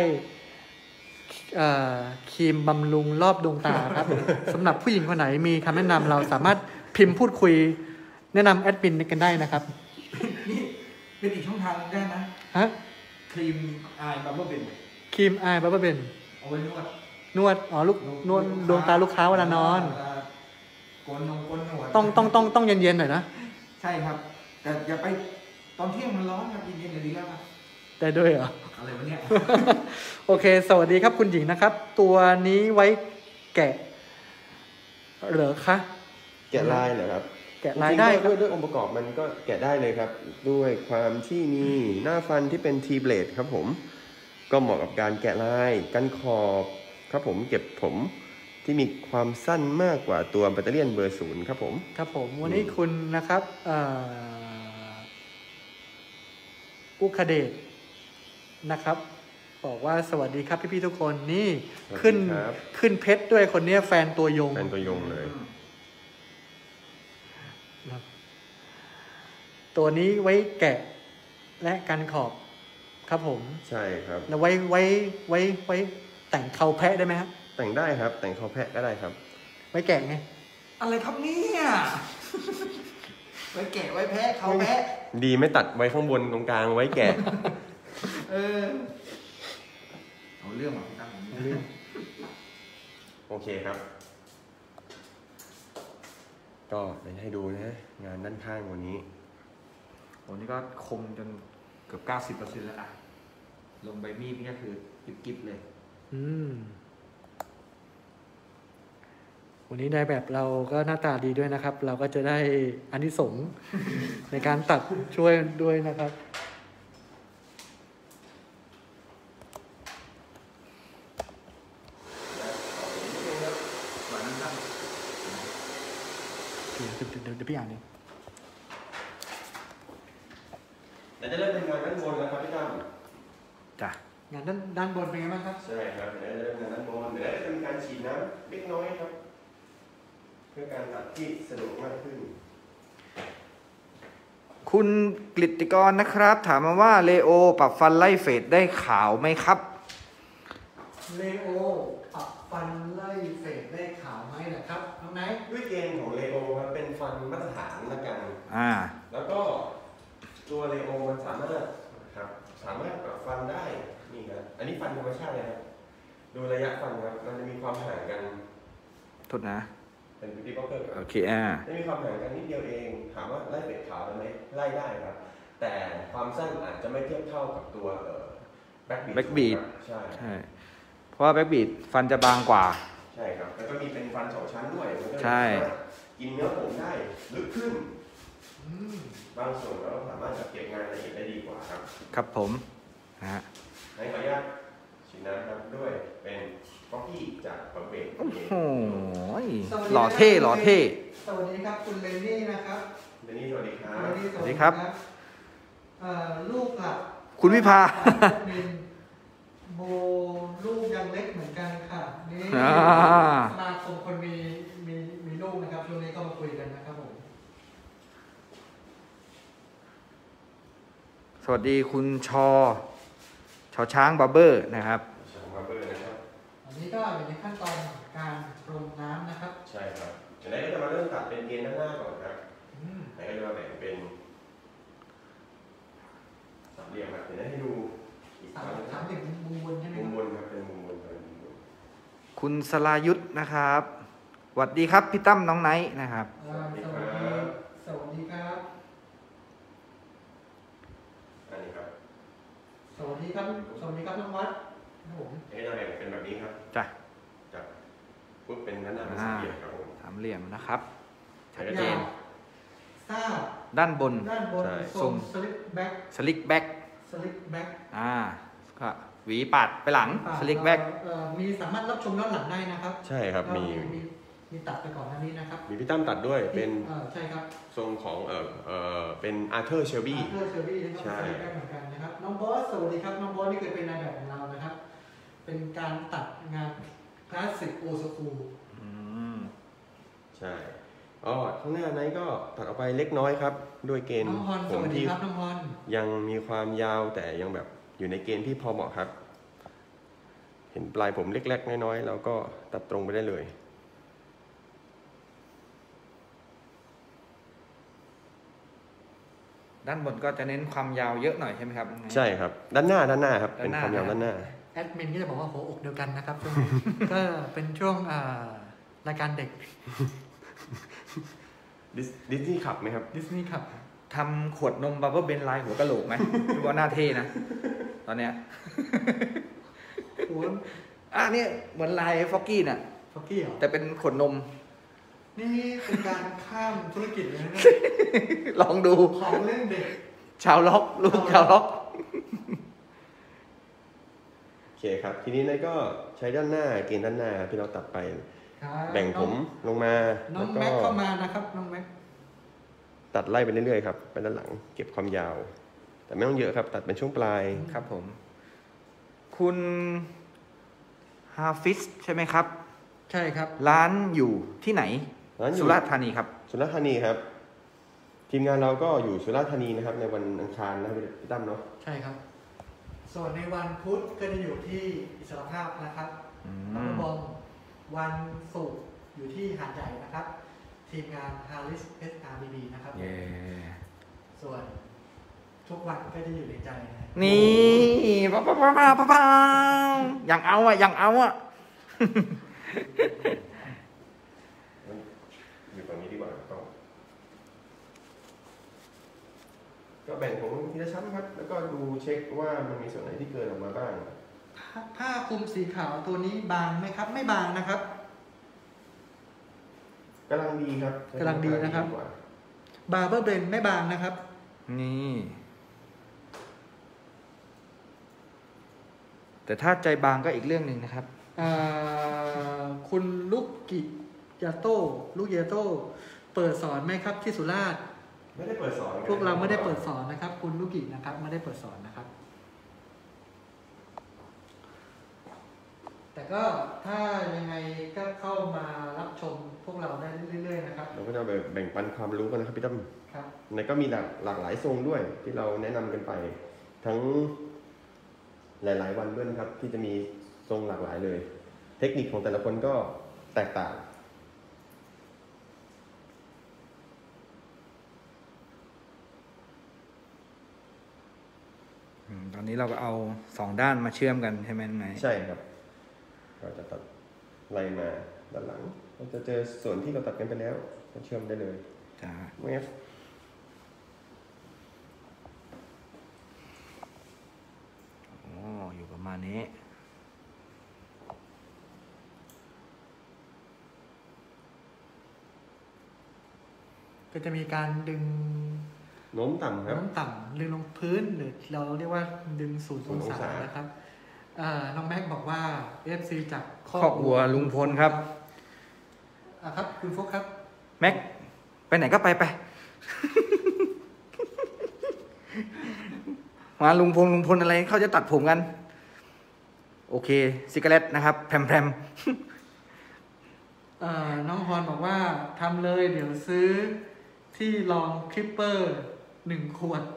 ครีมบำรุงรอบดวงตาครับ สำหรับผู้หญิงคนไหนมีคำแนะนำเราสามารถพิมพ์พูดคุยแนะนำแอดมินกันได้นะครับนี่เป็นอีกช่องทางได้นะฮะครีมอายบับเบิ้ลเป็นครีมไอบับเบิ้ลเบนเอาไว้นวดนวดลูกนวดดวงตาลูกค้าเวลานอนโกนหนวดต้องเย็นๆหน่อยนะใช่ครับ แต่อย่าไปตอนเที่ยงมันร้อนครับเย็นๆเลยดีแล้วครับได้ด้วยเหรออะไรวะเนี่ยโอเค สวัสดีครับคุณหญิงนะครับ ตัวนี้ไว้แกะเหรอคะแกะลายเหรอครับแกะลายได้จริงๆครับด้วยองค์ประกอบมันก็แกะได้เลยครับ ด้วยความที่มีหน้าฟันที่เป็นทีเบลดครับผม ก็เหมาะกับการแกะลายกันขอบครับผมเก็บผมที่มีความสั้นมากกว่าตัวแบตเตอรี่เบอร์0ครับผมครับผมวันนี้คุณนะครับอุคเดชนะครับ บอกว่าสวัสดีครับพี่ๆทุกคนนี่ขึ้นเพชรด้วยคนนี้แฟนตัวยงเป็นตัวยงเลยตัวนี้ไว้แกะและกันขอบครับผมใช่ครับแล้วไว้แต่งเขาแพะได้ไหมครับแต่งได้ครับ แต่งคอแพะก็ได้ครับไว้แกะไงอะไรครับเนี่ยไว้แกะไว้แพะเขาแพะดีไม่ตัดไว้ข้างบนตรงกลางไว้แกะเออเอาเรื่องมาพี่ตั้มโอเคครับ ก็เดี๋ยวให้ดูนะ งานด้านข้างวันนี้โอ้นี่ก็คมจนเกือบ 90% แล้วอ่ะลงใบมีดนี่ก็คือกิ๊บๆเลยวันนี้นายแบบเราก็หน้าตาดีด้วยนะครับ เราก็จะได้อานิสงส์ ในการตัดช่วยด้วยนะครับ เดี๋ยวพี่อ่านเองเดี๋ยวจะเริ่มเป็นงานด้านบนแล้วครับพี่ตั้มจ้ะงานด้านบนเป็นไงบ้างครับใช่ครับเดี๋ยวจะเริ่มงานด้านบนเดี๋ยวจะเป็นการฉีดน้ำเล็กน้อยครับ เพื่อการตัดที่สะดวกมากขึ้นคุณกฤติกรนะครับ ถามมาว่าเลโอปรับฟันไล่เฟดได้ขาวไหมครับเลโอปรับฟันไล่เฟดได้ขาวไหมนะครับน้องไนท์ด้วยเกณฑ์ของเลโอครับเป็นฟันมาตรฐานละกัน แล้วก็ตัวเลโอมันสามารถครับสามารถปรับฟันได้นี่ครับอันนี้ฟันธรรมชาติเลยครับดูระยะฟันครับมันจะมีความห่างกันโทษนะเป็นบิวตี้บล็อกเกอร์โอเคจะมีความห่างกันนิดเดียวเองถามว่าไล่เป็ดขาวได้ไหมไล่ได้ครับ แต่ความสั้นอาจจะไม่เทียบเท่ากับตัวแบ็กบีดใช่เพราะว่าแบ็กบีดฟันจะบางกว่าใช่ครับแล้วก็มีเป็นฟัน2 ชั้นด้วยมันก็เลยใช่กินเนื้อผมได้ลึกขึ้นบางส่วนเราสามารถจัดเก็บงานละเอียดได้ดีกว่าครับครับผมนะฮะให้ขออนุญาตฉีดน้ำครับด้วยเป็นกาแฟจากบะเบกโอ้โหหล่อเท่หล่อเท่สวัสดีครับคุณเลนนี่นะครับเดนนี่สวัสดีครับสวัสดีครับลูกหลับคุณวิภาโบลูกยังเล็กเหมือนกันค่ะนี่อ่าสมาคมคนมีลูกนะครับช่วงนี้ก็มาคุยกันนะครับผมสวัสดีคุณชอช้างบาร์เบอร์นะครับชางบาร์เบอร์นะครับอันนี้ก็อยู่ในขั้นตอนการปรุงน้ำนะครับใช่ครับจากนั้นก็จะมาเริ่มตัดเป็นเกณฑ์ด้านหน้าก่อนครับแล้วก็จะมาแบ่งเป็นสามเหลี่ยมครับเดี๋ยวให้ดูอีกครั้งถามถึงมุมบนใช่ไหมมุมครับบนครับเป็นมุมคุณสรายุทธนะครับสวัสดีครับพี่ตั้มน้องไนท์นะครับสวัสดีครับอันนี้ครับสวัสดีครับ สวัสดีครับน้องวัดครับผมให้เราแบ่งเป็นแบบนี้ครับจ้ะจับปุ๊บเป็นหน้าเป็นสี่เหลี่ยมครับผมสามเหลี่ยมนะครับชัดชัเจนทราบด้านบนด้านบนใช่ทรงสลิปแบ็กสลิกแบ็กสลิปแบ็กก็หวีปัดไปหลังสลิกแบ็กมีสามารถรับชมย้อนหลังได้นะครับใช่ครับก็มีตัดไปก่อนหน้านี้นะครับมีพี่ตั้มตัดด้วยเป็นใช่ครับทรงของเป็นอาร์เธอร์เชลบี้เพื่อเชอรี่นะครับใช่สลิปแบ็กเหมือนกันนะครับน้องบอสสวัสดีครับน้องบอสนี่เคยเป็นนายแบบของเรานะครับ เป็นการตัดงานคลาสสิกโอสคูลใช่ข้างหน้านั้นก็ตัดออกไปเล็กน้อยครับด้วยเกณฑ์น้องฮอนผสมวัสดีที่ครับน้องฮอนยังมีความยาวแต่ยังแบบอยู่ในเกณฑ์ที่พอเหมาะครับ เห็นปลายผมเล็กๆน้อยๆเราก็ตัดตรงไปได้เลยด้านบนก็จะเน้นความยาวเยอะหน่อยใช่ไหมครับใช่ครับ ด้านหน้าครับด้าเป็น นหน้าความยาวด้านหน้าแอดมินก็จะบอกว่าหัวอกเดียวกันนะครับช่วงนี้ ก็เป็นช่วงรายการเด็กดิสนีย์ขับไหมครับดิสนีย์ครับทำขวดนมบับเบิ้ลเบนลายหัวกะโหลกไหม ดูว่าหน้าเท่นะ ตอนเนี้ยหัวเนี่ยเหมือนลายฟอกกี้น่ะฟอกกี้เหรอแต่เป็นขวดนมนี่เป็นการข้ามธุรกิจเลยนะลองดูของเล่นเด็กชาวล็อกลูกชาวล็อกโอเคครับ ทีนี้นายก็ใช้ด้านหน้าเกณฑ์ด้านหน้าที่เราตัดไปครับแบ่งผมลงมาน้องแล้วก็แม็กเข้ามานะครับน้องแม็กตัดไล่ไปเรื่อยๆครับไปด้านหลังเก็บความยาว แต่ไม่ต้องเยอะครับ ตัดเป็นช่วงปลายครับผม คุณฮาฟิสใช่ไหมครับใช่ครับร้านอยู่ที่ไหนร้านอยู่สุราษฎร์ธานีครับสุราษฎร์ธานีครับ ทีมงานเราก็อยู่สุราษฎร์ธานีนะครับ ในวันอังคารนะครับพี่ตั้มเนาะใช่ครับ ส่วนในวันพุธก็จะอยู่ที่อิสรภาพนะครับน้องบอมวันศุกร์อยู่ที่หาดใหญ่นะครับ ทีมงาน Harris SRBB นะครับเย้ส่วนทุกวันก็จะอยู่ในใจนะนี่ป้าอย่างเอาอ่ะอย่างเอาอ่ะอยู่ฝั่งนี้ดีกว่าก็แบ่งผมทีละชั้นครับ แล้วก็ดูเช็คว่ามันมีส่วนไหนที่เกินออกมาบ้างผ้าคลุมสีขาวตัวนี้บางไหมครับ ไม่บางนะครับกำลังดีครับกำลังดีนะครับกว่าบาร์เบอร์เบนไม่บางนะครับนี่ แต่ถ้าใจบางก็อีกเรื่องหนึ่งนะครับคุณลูกกิยาโต้ลูกยาโต้เปิดสอนไหมครับที่สุราษฎร์ไม่ได้เปิดสอนพวกเราไม่ได้เปิดสอนนะครับ คุณลูกกินะครับไม่ได้เปิดสอนนะครับ แต่ก็ถ้ายังไงก็เข้ามารับชมพวกเราได้เรื่อยๆนะครับเราก็จะแบ่งปันความรู้กันนะครับพี่ตั้มครับในก็มีหลากหลายทรงด้วยที่เราแนะนำกันไป ทั้งหลายๆวันด้วยนะครับ ที่จะมีทรงหลากหลายเลย เทคนิคของแต่ละคนก็แตกต่างตอนนี้เราก็เอาสองด้านมาเชื่อมกันใช่ไหมไงใช่ครับ เราจะตัดไล่มาด้านหลัง เราจะเจอส่วนที่เราตัดกันไปแล้วก็เชื่อมได้เลยจ้าเวฟอยู่ประมาณนี้ก็จะมีการดึงโน้มต่ำครับน้ำต่ำดึงลงพื้นหรือเราเรียกว่าดึง0 องศานะครับน้องแม็กบอกว่า FC จากคอกวัวลุงพลครับครับคุณฟุกครับแม็ก ไปไหนก็ไป มาลุงพลอะไรเขาจะตัดผมกัน โอเคซิกาเรตนะครับ แพรมน้องฮอนบอกว่าทำเลยเดี๋ยวซื้อที่ลองคลิปเปอร์1 ขวด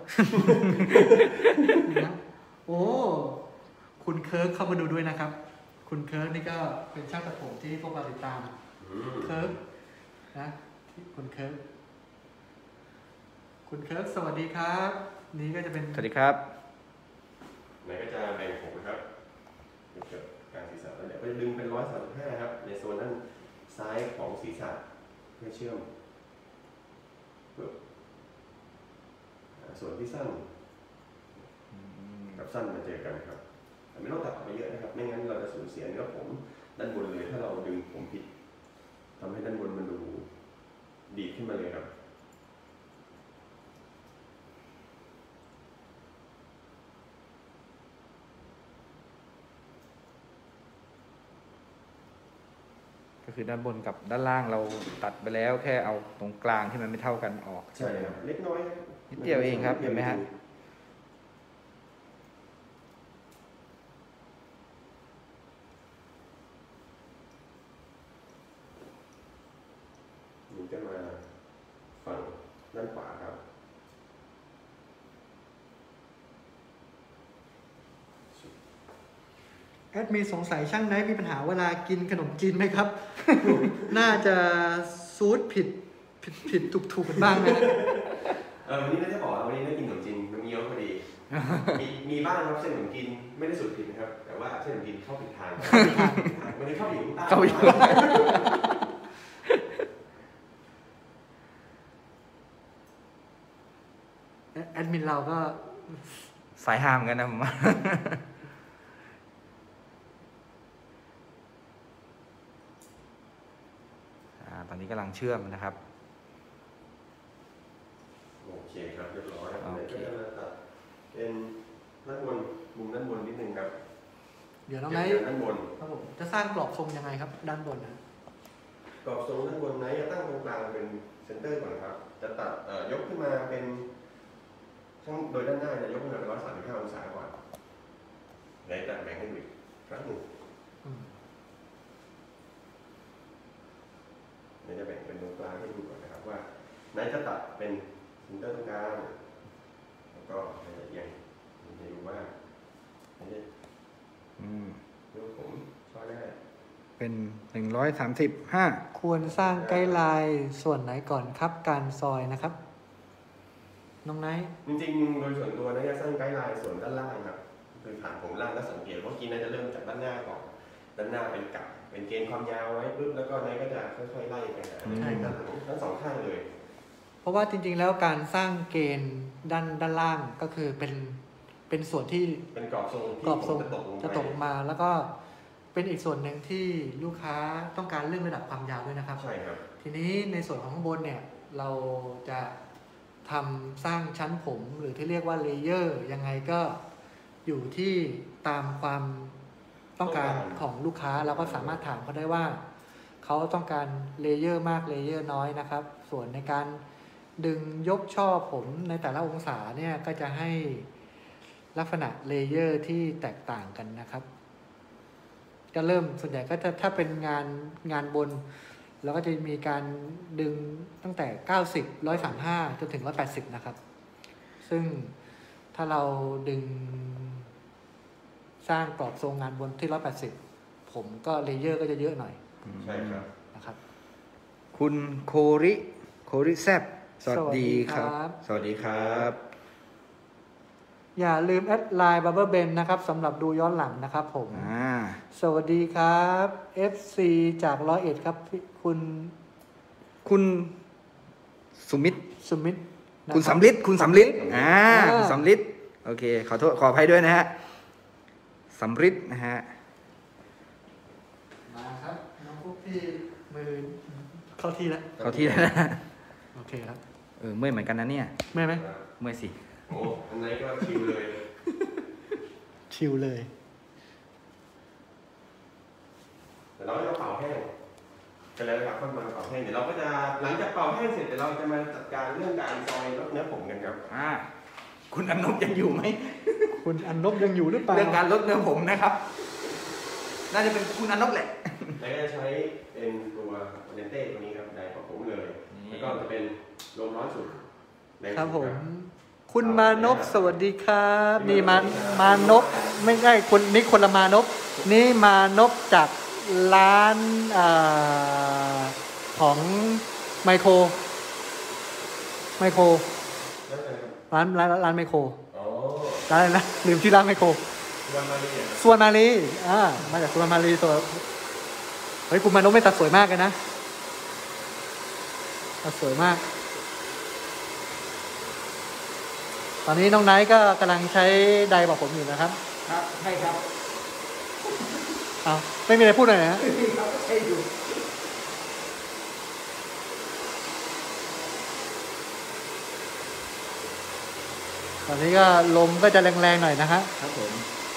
นะโอ้คุณเคิร์กเข้ามาดูด้วยนะครับ คุณเคิร์กนี่ก็เป็นช่างตัดผมที่พวกเราติดตามเคิร์กนะที่คุณเคิร์กสวัสดีครับ นี่ก็จะเป็นๆสวัสดีครับไหนก็จะแบ่งผมนะครับกลางศีรษะแล้วเดี๋ยวก็จะดึงเป็น135ครับในโซนด้านซ้ายของศีรษะเพื่อเชื่อมส่วนที่สั้นกับสั้นมาเจอกันครับแต่ไม่ต้องตัดออกไปเยอะนะครับไม่งั้นเราจะสูญเสียเนื้อผมด้านบนเลยถ้าเราดึงผมผิดทำให้ด้านบนมันดูดีดขึ้นมาเลยครับก็คือด้านบนกับด้านล่างเราตัดไปแล้วแค่เอาตรงกลางที่มันไม่เท่ากันออกใช่ครับเล็กน้อยนิดเดียวเองครับเห็นไหมฮะมันจะมาฝั่งด้านขวาครับแอดมีสงสัยช่างไนท์มีปัญหาเวลากินขนมจีนไหมครับ น่าจะซูดผิดถูกกันบ้างนะวันนี้ไม่ได้บอกวันนี้ได้กินขนมจีนน้ำเงี้ยวพอดี มีบ้างครับเส้นขนมจีนไม่ได้สูตรผิดนะครับแต่ว่าเส้นขนมจีนเข้าผิดทางมันเลยเข้าผิดใต้เข้าอยู่แอดมินเราก็สายห้ามกันนะผม ตอนนี้กำลังเชื่อมนะครับโอเคครับเรียบร้อยโอเคก็จะตัดเป็นด้านบนมุมด้านบนนิดนึงครับเดี๋ยวน้องไนท์ด้านบนครับผมจะสร้างกรอบทรงยังไงครับ ด้านบนนะกรอบทรงด้านบนไหนจะตั้งตรงกลางเป็นเซนเตอร์ก่อนครับจะตัดยกขึ้นมาเป็นทั้งโดยด้านหน้าจะยกขึ้นมาเป็น135 องศาก่อนไหนตัดแบ่งให้ดูอีกครั้งหนึ่ง เดี๋ยวจะแบ่งเป็นตรงกลางให้ดูก่อนนะครับว่าไหนจะตัดเป็นเซนเตอร์ตรงกลางแล้วก็ในละเอียดจะดูว่านี่ดูผมช่อหน้าเป็น135 ควรสร้างไกด์ไลน์ส่วนไหนก่อนครับการซอยนะครับ น้องไนท์จริงๆโดยส่วนตัวนะจะสร้างไกด์ไลน์ส่วนด้านล่างครับคือฐานผมล่างก็สังเกตว่าเมื่อกี้น่าจะเริ่มจากด้านหน้าก่อนด้านหน้าเป็นกับเป็นเกณฑ์ความยาวไว้ปุ๊บแล้วก็ไหนก็จะค่อยๆไล่ไปหาด้านหลังทั้งสองข้างเลยเพราะว่าจริงๆแล้วการสร้างเกณฑ์ด้านล่างก็คือเป็นส่วนที่เป็นกรอบทรงที่กรอบทรงจะตกลงจะตกลงมา แล้วก็เป็นอีกส่วนหนึ่งที่ลูกค้าต้องการเรื่องระดับความยาวด้วยนะครับใช่ครับทีนี้ในส่วนของข้างบนเนี่ยเราจะทำสร้างชั้นผมหรือที่เรียกว่าเลเยอร์ยังไงก็อยู่ที่ตามความต้องการของลูกค้าเราก็สามารถถามเขาได้ว่าเขาต้องการเลเยอร์มากเลเยอร์น้อยนะครับส่วนในการดึงยกช่อผมในแต่ละองศาเนี่ยก็จะให้ลักษณะเลเยอร์ที่แตกต่างกันนะครับก็เริ่มส่วนใหญ่ก็จะถ้าเป็นงานบนเราก็จะมีการดึงตั้งแต่90 135จนถึง180นะครับซึ่งถ้าเราดึงสร้างกรอบทรงงานบนที่180ผมก็เลเยอร์ก็จะเยอะหน่อยใช่ครับนะครับคุณโคริแซบสวัสดีครับ สวัสดีครับอย่าลืมแอดไลน์บับเบิ้ลเบนนะครับสำหรับดูย้อนหลังนะครับผมาสวัสดีครับ FC จาก101ครับคุณสุมิตรสุมิตรนะคุณรับสำลิดคุณสำลิดคุณสำลิดโอเคขอโทษขออภัยด้วยนะฮะสำลิดนะฮะมาครับน้องพวกพี่มือเข้าที่แล้วเขาที่แล้วนะโอเคครับเมื่อยเหมือนกันนะเนี่ยเมื่อยไหมเมื่อยสิโอ้อันไหนก็ชิวเลยชิลเลยแต่เราจะเป่าแห้งกันแล้วครับค่อยมาเป่าแห้งเดี๋ยวเราก็จะหลังจากเป่าแห้งเสร็จเดี๋ยวเราจะมาจัดการเรื่องการซอยลดเนื้อผมกันครับคุณอนนบยังอยู่ไหมคุณอันนบยังอยู่หรือเปล่าเรื่องการลดเนื้อผมนะครับ น่าจะเป็นคุณอนนบแหละแล้วก็จะใช้เป็นตัวเลนเต้ตัวนี้ครับไดร์ของผมเลย แล้วก็จะเป็นลมร้อนสุดแงสุดครับผม คุณมานพสวัสดีครับนี่มานพไม่ใช่คนนี่คนละมานพนี่มานพจากร้านของไมโครร้านไมโครอ๋อร้านอะไรนะลืมชื่อร้านไมโครรวนมาลีสุวรรณมาลีมาจากสุวรรณมาลีตัวเฮ้ยคุณมานพไม่ตัดสวยมากเลยนะตัดสวยมาก ตอนนี้น้องไนท์ก็กำลังใช้ไดร์บอกผมอยู่นะครับครับใช่ครับเอาไม่มีอะไรพูดเลยนะครับใช่อยู่ตอนนี้ก็ลมก็จะแรงๆหน่อยนะฮะครับผม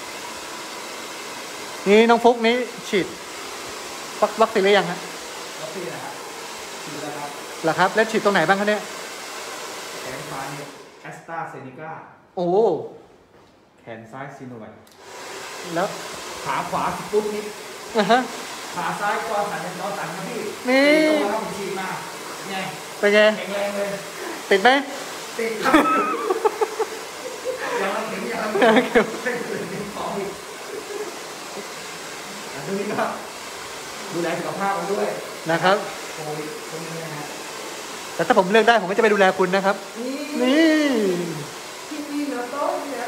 นี่น้องฟุกนี้ฉีดวัคซีนหรือยังฮะวัคซีนนะครับฉีดแล้วครับเหรอครับ แล้วฉีดตรงไหนบ้างคะเนี่ยแขนซ้ายแอสตราเซเนกาโอ้แขนซ้ายซิโนแวคแล้วขาขวาสปุตนิกฮะขาซ้ายจอสันเป็นจอสันครับพี่นี่ตรงแล้วผมฉีดมาไงเป็นไงแข็งแรงเลยติดไหมติดครับยังเข็มยังเข็มเป็นของอีกอันนี้ก็ดูแลสุขภาพกันด้วยนะครับโควิดตรงนี้นะฮะแต่ถ้าผมเลือกได้ผมก็จะไปดูแลคุณนะครับ นี่ที่นี่เราต้องเนี่ย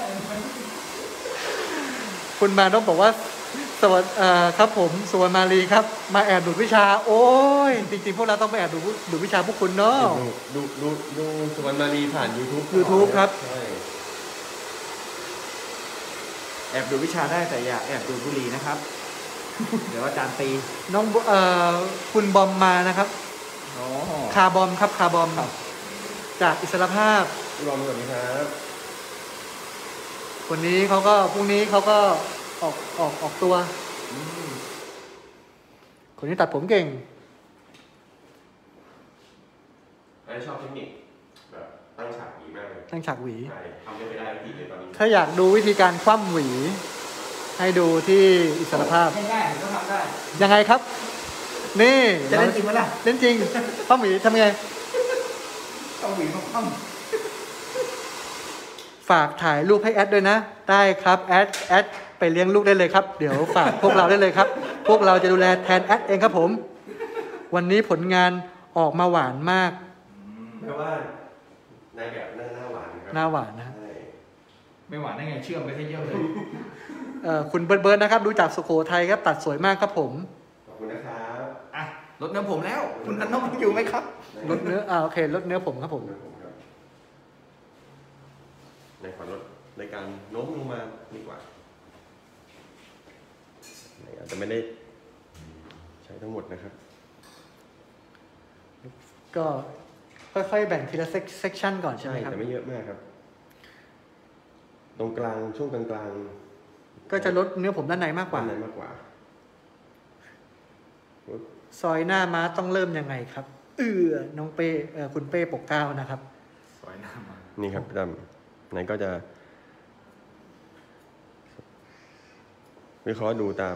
คุณมานพบอกว่าสวัสดีครับผมสุวรรณมาลีครับ มาแอบดูดวิชา โอ้ยจริงๆพวกเราต้องไปแอบดูดวิชาพวกคุณเนาะดูสุวรรณมาลีผ่าน YouTube YouTube ครับใช่แอบดูวิชาได้แต่อย่าแอบดูบุหรี่นะครับ เดี๋ยวอาจารย์ตีน้องคุณบอมมานะครับอ๋อคาร์บอมครับคาร์บอมจากอิสรภาพรอมสวัสดีครับคนนี้เขาก็พรุ่งนี้เขาก็ออกตัว คนนี้ตัดผมเก่งอันนี้ชอบเทคนิคแบบตั้งฉากดีมากเลยตั้งฉากหวีใช่ทำไม่ได้ทีเลยตอนนี้ถ้าอยากดูวิธีการคว่ำหวี ให้ดูที่อิสรภาพง่ายๆผมก็ทำได้ยังไงครับ นี่จะเล่นจริงไหมล่ะเล่นจริงคว่ำหวีทำไงต้องหวีมาคว่ำฝากถ่ายรูปให้แอดด้วยนะ ได้ครับแอดไปเลี้ยงลูกได้เลยครับ เดี๋ยวฝากพวกเราได้เลยครับ พวกเราจะดูแลแทนแอดเองครับผม วันนี้ผลงานออกมาหวานมากแปลว่าในแบบหน้าหวานครัหน้าหวานนะใช่ไม่หวานได้ไงเชื่อมไปให้เยอะเลยคุณเบิร์ดนะครับ ดูจากสุโขทัยครับ ตัดสวยมากครับผมขอบคุณนะครับอ่ะลดน้ำผมแล้ว คุณอันนบอยู่ไหมครับลดเนื้อโอเคลดเนื้อผมครับผมในขอลดในการโน้มลงมาดีกว่าอาจจะไม่ได้ใช้ทั้งหมดนะครับก็ค่อยๆแบ่งทีละเซกชันก่อนใช่ไหมครับแต่ไม่เยอะมากครับ ตรงกลางช่วงกลางก็จะลดเนื้อผมด้านในมากๆกว่านั้นมากกว่าซอยหน้าม้าต้องเริ่มยังไงครับ น้องเป้คุณเป้ปกเกล้านะครับสวยหน้ามานี่ครับพี่ดำไหนก็จะวิเคราะห์ดูตาม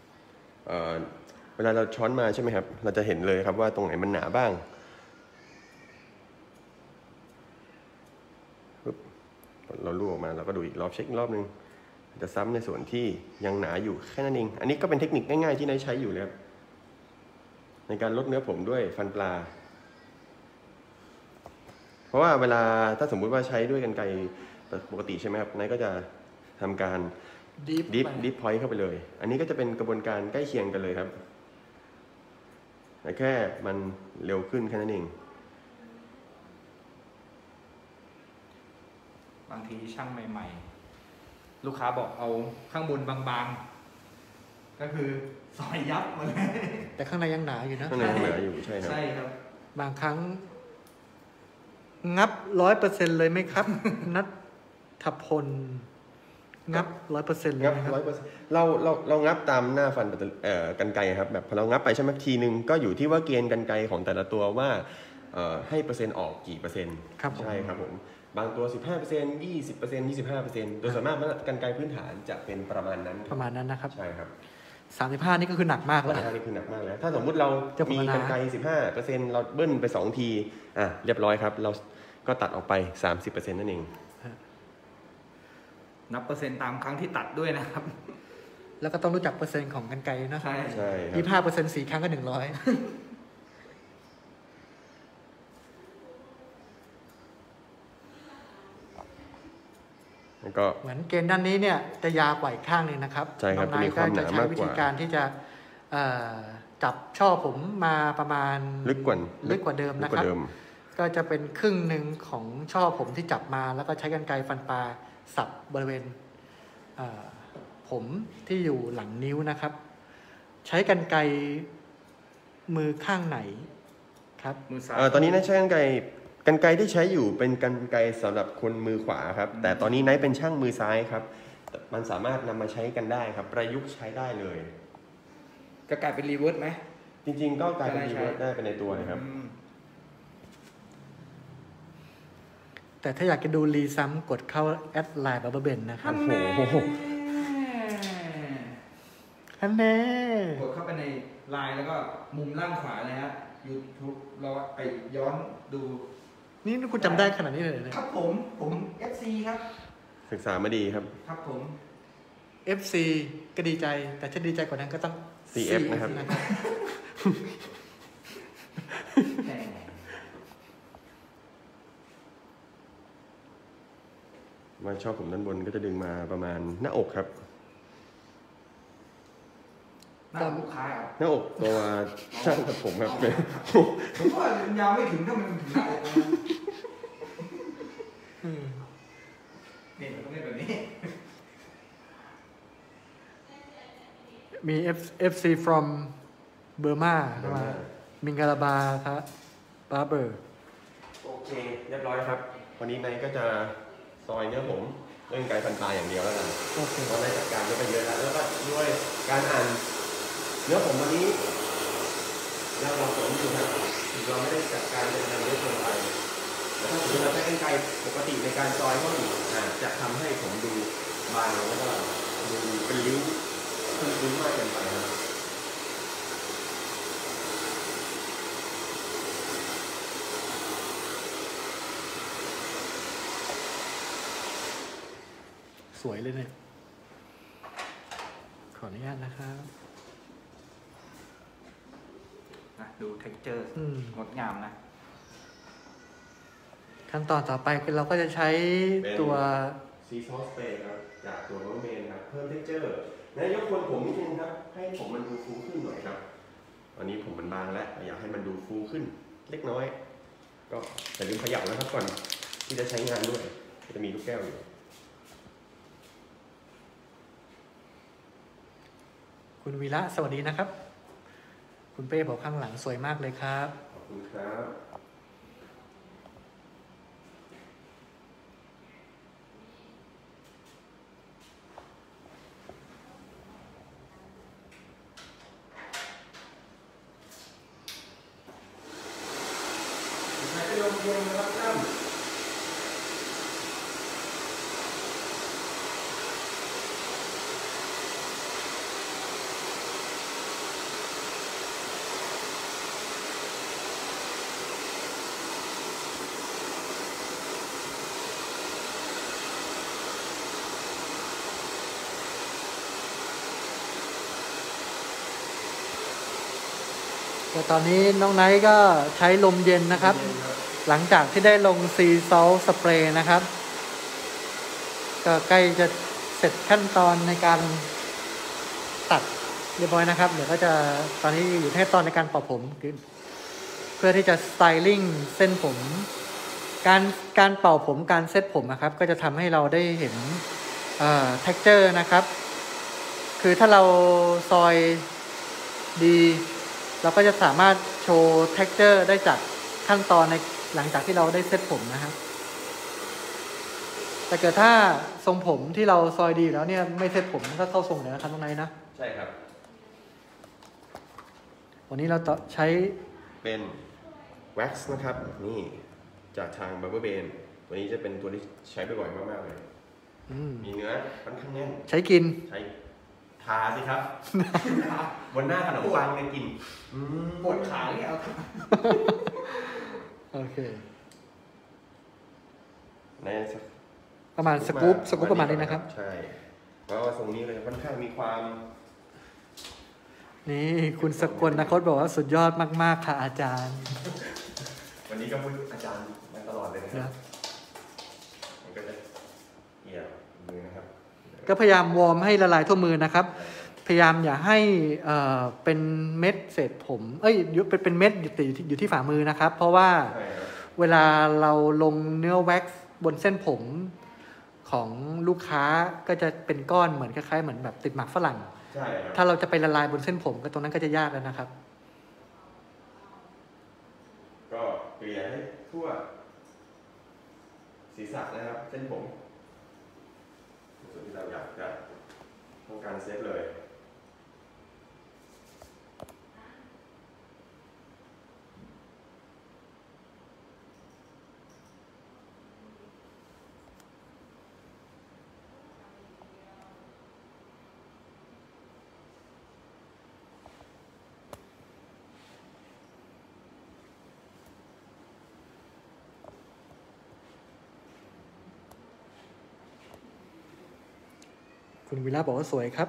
เวลาเราช้อนมาใช่ไหมครับ เราจะเห็นเลยครับว่าตรงไหนมันหนาบ้างปึ๊บเราลู่ออกมาเราก็ดูอีกรอบเช็คอีกรอบนึงจะซ้ำในส่วนที่ยังหนาอยู่แค่นั้นเองอันนี้ก็เป็นเทคนิคง่ายๆที่นายใช้อยู่เลยครับในการลดเนื้อผมด้วยฟันปลา เพราะว่าเวลาถ้าสมมุติว่าใช้ด้วยกรรไกรปกติใช่ไหมครับนายก็จะทำการดิฟพอยต์เข้าไปเลย อันนี้ก็จะเป็นกระบวนการใกล้เคียงกันเลยครับแต่แค่มันเร็วขึ้นแค่นั้นเองบางทีช่างใหม่ๆ ลูกค้าบอกเอาข้างบนบางๆ ก็คือซอยยับหมาเลยแต่ข้างในยังหนาอยู่นะข้างในยังเหลืออยู่ใช่ครับใช่ครับบางครั้ง งับ100%เลยไหมครับ นัททพล งับ100%เลยงับไหมครับ 100%เรางับตามหน้าฟันกรรไกรครับแบบพอเรางับไปใช่ไหมทีนึงก็อยู่ที่ว่าเกณฑ์กรรไกรของแต่ละตัวว่าให้เปอร์เซ็นต์ออกกี่เปอร์เซ็นต์ครับผมใช่ครับผมบางตัว 15% 20% 25%โดยส่วนมากกรรไกรพื้นฐานจะเป็นประมาณนั้นประมาณนั้นนะครับใช่ครับ 35นี่ก็คือหนักมากแล้วนี่คือหนักมากแล้วถ้าสมมุติเราจะภาวมีนากรรไกร 15%เราเบิ้ลไป2ทีเรียบร้อยครับเราก็ตัดออกไป 30% นั่นเองนับเปอร์เซ็นต์ตามครั้งที่ตัดด้วยนะครับแล้วก็ต้องรู้จักเปอร์เซ็นต์ของกันไกรนะใช่ใช่ครับ 25% 4 ครั้งก็100 นแล้วก็เหมือนเกณฑ์ด้านนี้เนี่ยจะยาวกว่าอีกข้างหนึงนะครับใช่ครับน้องจะมีความหนามากกว่าจะใช้วิธีการที่จะจับช่อผมมาประมาณลึกกว่าเดิมลึนะกกครับว่าเดิมก็จะเป็นครึ่งหนึ่งของช่อผมที่จับมาแล้วก็ใช้กรรไกรฟันปลาสับบริเวณผมที่อยู่หลังนิ้วนะครับ ใช้กรรไกรมือข้างไหนครับมือซ้ายตอนนี้นายใช้กรรไกรที่ใช้อยู่เป็นกรรไกรสำหรับคนมือขวาครับ แต่ตอนนี้นายเป็นช่างมือซ้ายครับ มันสามารถนำมาใช้กันได้ครับ ประยุกต์ใช้ได้เลยจะกลายเป็นรีเวิร์สไหมจริงๆ ก็กลายเป็นได้รีใช้เวิร์สได้เป็นในตัวเลยครับแต่ถ้าอยากจะดูรีซ้ำกดเข้าแอดไลน์บับเบิ้ลเบนนะครับโอ้โหอันแน่กดเข้าไปในไลน์แล้วก็มุมล่างขวาเลยฮะ YouTube เราไปย้อนดูนี่คุณจำได้ขนาดนี้เลยเนี่ยครับผม FC ครับศึกษามาดีครับครับผม FC ก็ดีใจ แต่ถ้าดีใจกว่านั้นก็ต้อง CF นะครับแหมว่าชอบผมด้านบนก็จะดึงมาประมาณหน้าอกครับหน้าลูกค้าเหรอหน้าอกตัวช่างตัดผมครับผมว่ายาวไม่ถึงถ้ามันถึงหน้าอกนะนี่มันต้องเป็นแบบนี้มี FC from Burma เข้ามามิงกาลาบาครับบาร์เบอร์โอเค เรียบร้อยครับ วันนี้นายก็จะซอยเนื้อผมด้วยกรรไกรฟันปลาอย่างเดียวแล้วกันโอเคเพราะนายจัดการไว้ไปเยอะแล้ว แล้วก็ด้วยการอ่านเนื้อผมวันนี้เราสมอยู่ครับถึงเราไม่ได้จัดการเป็นทางเยอะเกินไปแต่ถ้าถึงเราใช้กรรไกรปกติในการซอยเข้าอีกจะทำให้ผมดูบางแล้วก็ดูเป็นริ้วขึ้นมากเกินไปครับสวยเลยเนี่ย ขออนุญาตนะครับดู texture งดงามนะขั้นตอนต่อไปคือเราก็จะใช้ตัวซีซอสสเปรย์ครับจากตัวน้องเมนครับเพิ่มเท็กเจอร์และยกคนผมนิดนึงครับให้ผมมันดูฟูขึ้นหน่อยครับตอนนี้ผมมันบางแล้วอยากให้มันดูฟูขึ้นเล็กน้อย ก็อย่าลืมเขย่านะครับก่อนที่จะใช้งานด้วยจะมีลูกแก้วอยู่คุณวีระสวัสดีนะครับ คุณเป้บอกข้างหลังสวยมากเลยครับขอบคุณครับใช้ลมเย็นนะครับท่านแต่ตอนนี้น้องไนท์ก็ใช้ลมเย็นนะครับ หลังจากที่ได้ลงซีซอลสเปรย์นะครับ ก็ใกล้จะเสร็จขั้นตอนในการตัดเรียบร้อยนะครับ เดี๋ยวก็จะตอนนี้อยู่ขั้นตอนในการเป่าผมเพื่อที่จะสไตลิ่งเส้นผม การเป่าผมการเซตผมนะครับ ก็จะทำให้เราได้เห็นtexture นะครับ คือถ้าเราซอยดีเราก็จะสามารถโชว์ texture ได้จากขั้นตอนในหลังจากที่เราได้เซตผมนะครับแต่เกิดถ้าทรงผมที่เราซอยดีแล้วเนี่ยไม่เซตผมก็เข้าทรงเลยนะครับตรงไหนนะใช่ครับวันนี้เราใช้เป็นแว็กซ์นะครับนี่จากทาง Barber Ben ตัวนี้จะเป็นตัวที่ใช้บ่อยๆมากๆเลยมีเนื้อค่อนข้างแน่นใช้กินใช้ทาสิครับ บนหน้าขนมปังเนี่ยกินปวดขาเนี่ยเอาโอเคในประมาณสกู๊ปประมาณนี้นะครับใช่เพราะว่าทรงนี้เลยค่อนข้างมีความนี่คุณสกลนครบอกว่าสุดยอดมากๆค่ะอาจารย์วันนี้ก็พูดอาจารย์มาตลอดเลยนะครับมันก็จะเกี่ยวมือนะครับก็พยายามวอร์มให้ละลายทั่วมือนะครับ พยายามอย่าให้เป็นเม็ดเศษผมเป็นเม็ดอยู่ที่ฝ่ามือนะครับ เพราะว่าเวลาเราลงเนื้อแว็กซ์บนเส้นผมของลูกค้าก็จะเป็นก้อนเหมือนคล้ายๆเหมือนแบบติดหมากฝรั่งใช่ครับถ้าเราจะไปละลายบนเส้นผมก็ตรงนั้นก็จะยากแล้วนะครับก็เกลี่ยให้ทั่วศีรษะนะครับเส้นผมส่วนที่เราอยากจะต้องการเซฟเลยคุณวิลาบอกว่าสวยครับ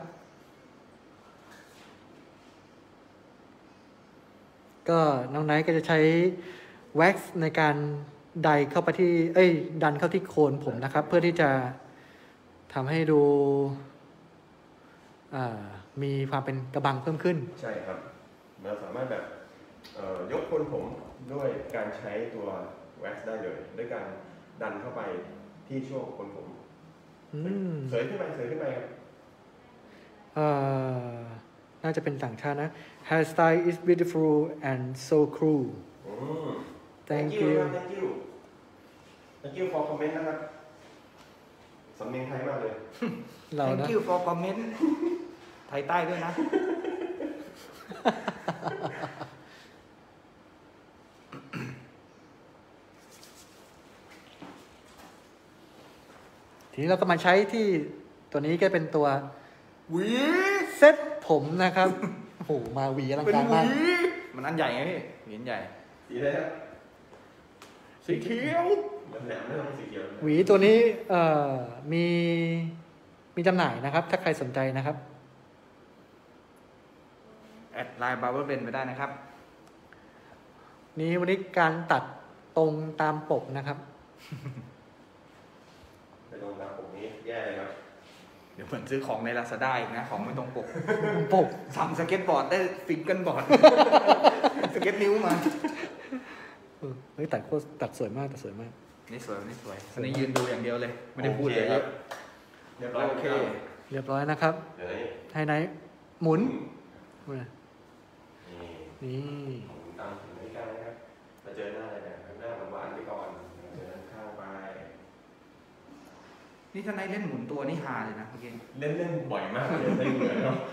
ก็น้องไนท์ก็จะใช้แว็กซ์ในการดันเข้าไปที่ดันเข้าที่โคนผมนะครับ เพื่อที่จะทำให้ดูมีความเป็นกระบังเพิ่มขึ้นใช่ครับเราสามารถแบบยกโคนผมด้วยการใช้ตัวแว็กซ์ได้เลยด้วยการดันเข้าไปที่ช่วงโคนผมเสยขึ้นไปครับน่าจะเป็นต่างชาตินะ Hairstyle is beautiful and so cool Thank you Thank you for comment นะครับสำเนียงไทยมากเลยเรานะ Thank you for comment ไทยใต้ด้วยนะทีนี้เราก็มาใช้ที่ตัวนี้ก็เป็นตัวหวีเซ็ตผมนะครับ โอ้โหมาหวีอลังเป็นการหวีมากมันอันใหญ่ไงพี่หวีอันใหญ่สีอะไรครับสีเขียวแหลมๆไม่ต้องสีเขียวหวีตัวนี้มีจำหน่ายนะครับ ถ้าใครสนใจนะครับแอดไลน์บาร์เบอร์เบนไปได้นะครับนี่วันนี้การตัดตรงตามปกนะครับไปตรงตามผมนี้แย่เลยครับเดี๋ยวเหมือนซื้อของใน Lazada อีกนะ ของไม่ตรงปกปกสั่งสเก็ตบอร์ดได้ฟิงเกิลบอร์ด สเก็ตนิ้วมาเฮ้ยตัดสวยมากตัดสวยมากนี่สวยนี่สวยอันนี้ยืนดูอย่างเดียวเลย ไม่ได้พูดเลยโอเคครับ เรียบร้อยโอเคเรียบร้อยนะครับเดี๋ยวนี้ให้ไนท์หมุนนี่นี่ผมตามถึงนาฬิกานะครับมาเจอหน้าอะไรแบบหน้าหวานๆไปก่อนเจอข้างไปนี่ถ้านายเล่นหมุนตัวนี่ฮาเลยนะเมื่อกี้เล่นบ่อยมากเลยได้เหมือนเนาะ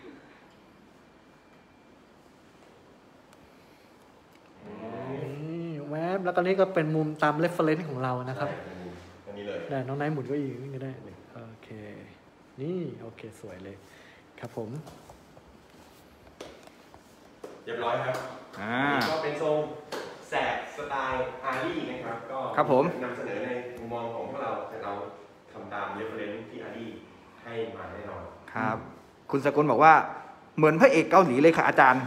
นี่แวบแล้วก็นี่ก็เป็นมุมตามเรฟเฟรนซ์ของเรานะครับอันนี้เลยได้น้องไนท์หมุนก็อีกก็ได้ โอเค นี่โอเคสวยเลย ครับผมเรียบร้อยครับก็เป็นทรงแสกสไตล์อารีนะครับก็ครับผมนำเสนอในมุมมองของพวกเราแต่เราทำตามเรฟเฟรนซ์ที่อารีให้มาแน่นอนครับ คุณสกุลบอกว่าเหมือนพระเอกเกาหลีเลยค่ะอาจารย์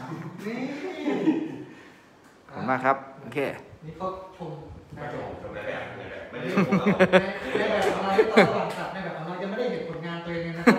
ขอบคุณมากครับ โอเคนี่เขาชมไม่ใช่ผมทำในแบบไม่ได้ชมเราในแบบของเราตอนหลังจากในแบบของเรายังไม่ได้เห็นผลงานตัวเองเลยนะครับ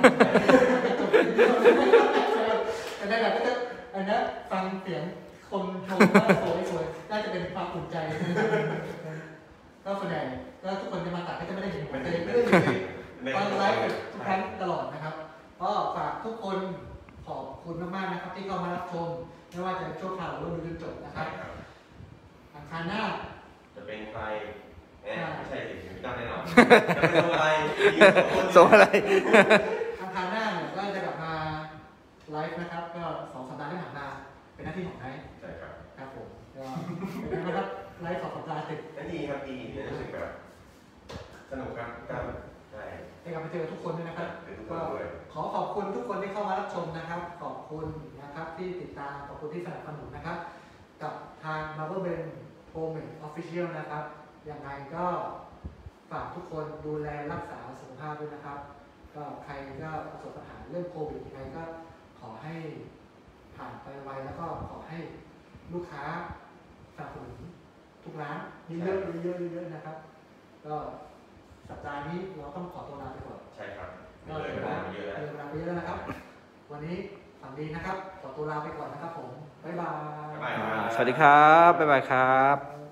แต่ในแบบก็จะอันนั้นฟังเสียงคนชมว่าสวยน่าจะเป็นความอุ่นใจก็ส่วนใหญ่ก็ทุกคนจะมาตัดก็จะไม่ได้เห็นผลตัวเองไม่ได้อยู่ในตอนไลฟ์ทุกครั้งตลอดนะครับก็ฝากทุกคนขอบคุณมากๆนะครับที่เข้ามารับชมไม่ว่าจะชั่วคราวหรือดูจนจบนะครับอังคารหน้าจะเป็นใครไม่ใช่สิไม่ได้แน่นอนจะเป็นอะไรส่งอะไรอังคารหน้าเนี่ยก็จะกลับมาไลฟ์นะครับ ก็2 สัปดาห์ที่ผ่านมาเป็นหน้าที่ของไนท์ใช่ครับครับผมก็เป็นไงครับไลฟ์2 สัปดาห์ติดนั่นดีครับดีรู้สึกแบบสนุกครับการใช่ได้กลับมาเจอทุกคนด้วยนะครับเจอทุกคก็นด้วยขอขอบคุณทุกคนที่เข้ามารับชมนะครับ ขอบคุณนะครับที่ติดตามขอบคุณที่สนับสนุนนะครับ กับทาง Barber Ben Home Official นะครับยังไงก็ฝากทุกคนดูแลรักษาสุขภาพด้วยนะครับ ก็ใครก็ประสบปัญหาเรื่องโควิดยังไงก็ขอให้ผ่านไปไวแล้วก็ขอให้ลูกค้าสนับสนุนทุกร้านเยอะๆเยอะๆนะครับ ก็สัปดาห์นี้เราต้องขอตัวลาไปก่อนใช่ครับก็เลยเวลาไปเยอะแล้วนะครับ วันนี้ฝันดีนะครับ ขอตัวลาไปก่อนนะครับผม บ๊ายบายบ๊ายบายสวัสดีครับบ๊ายบายครับ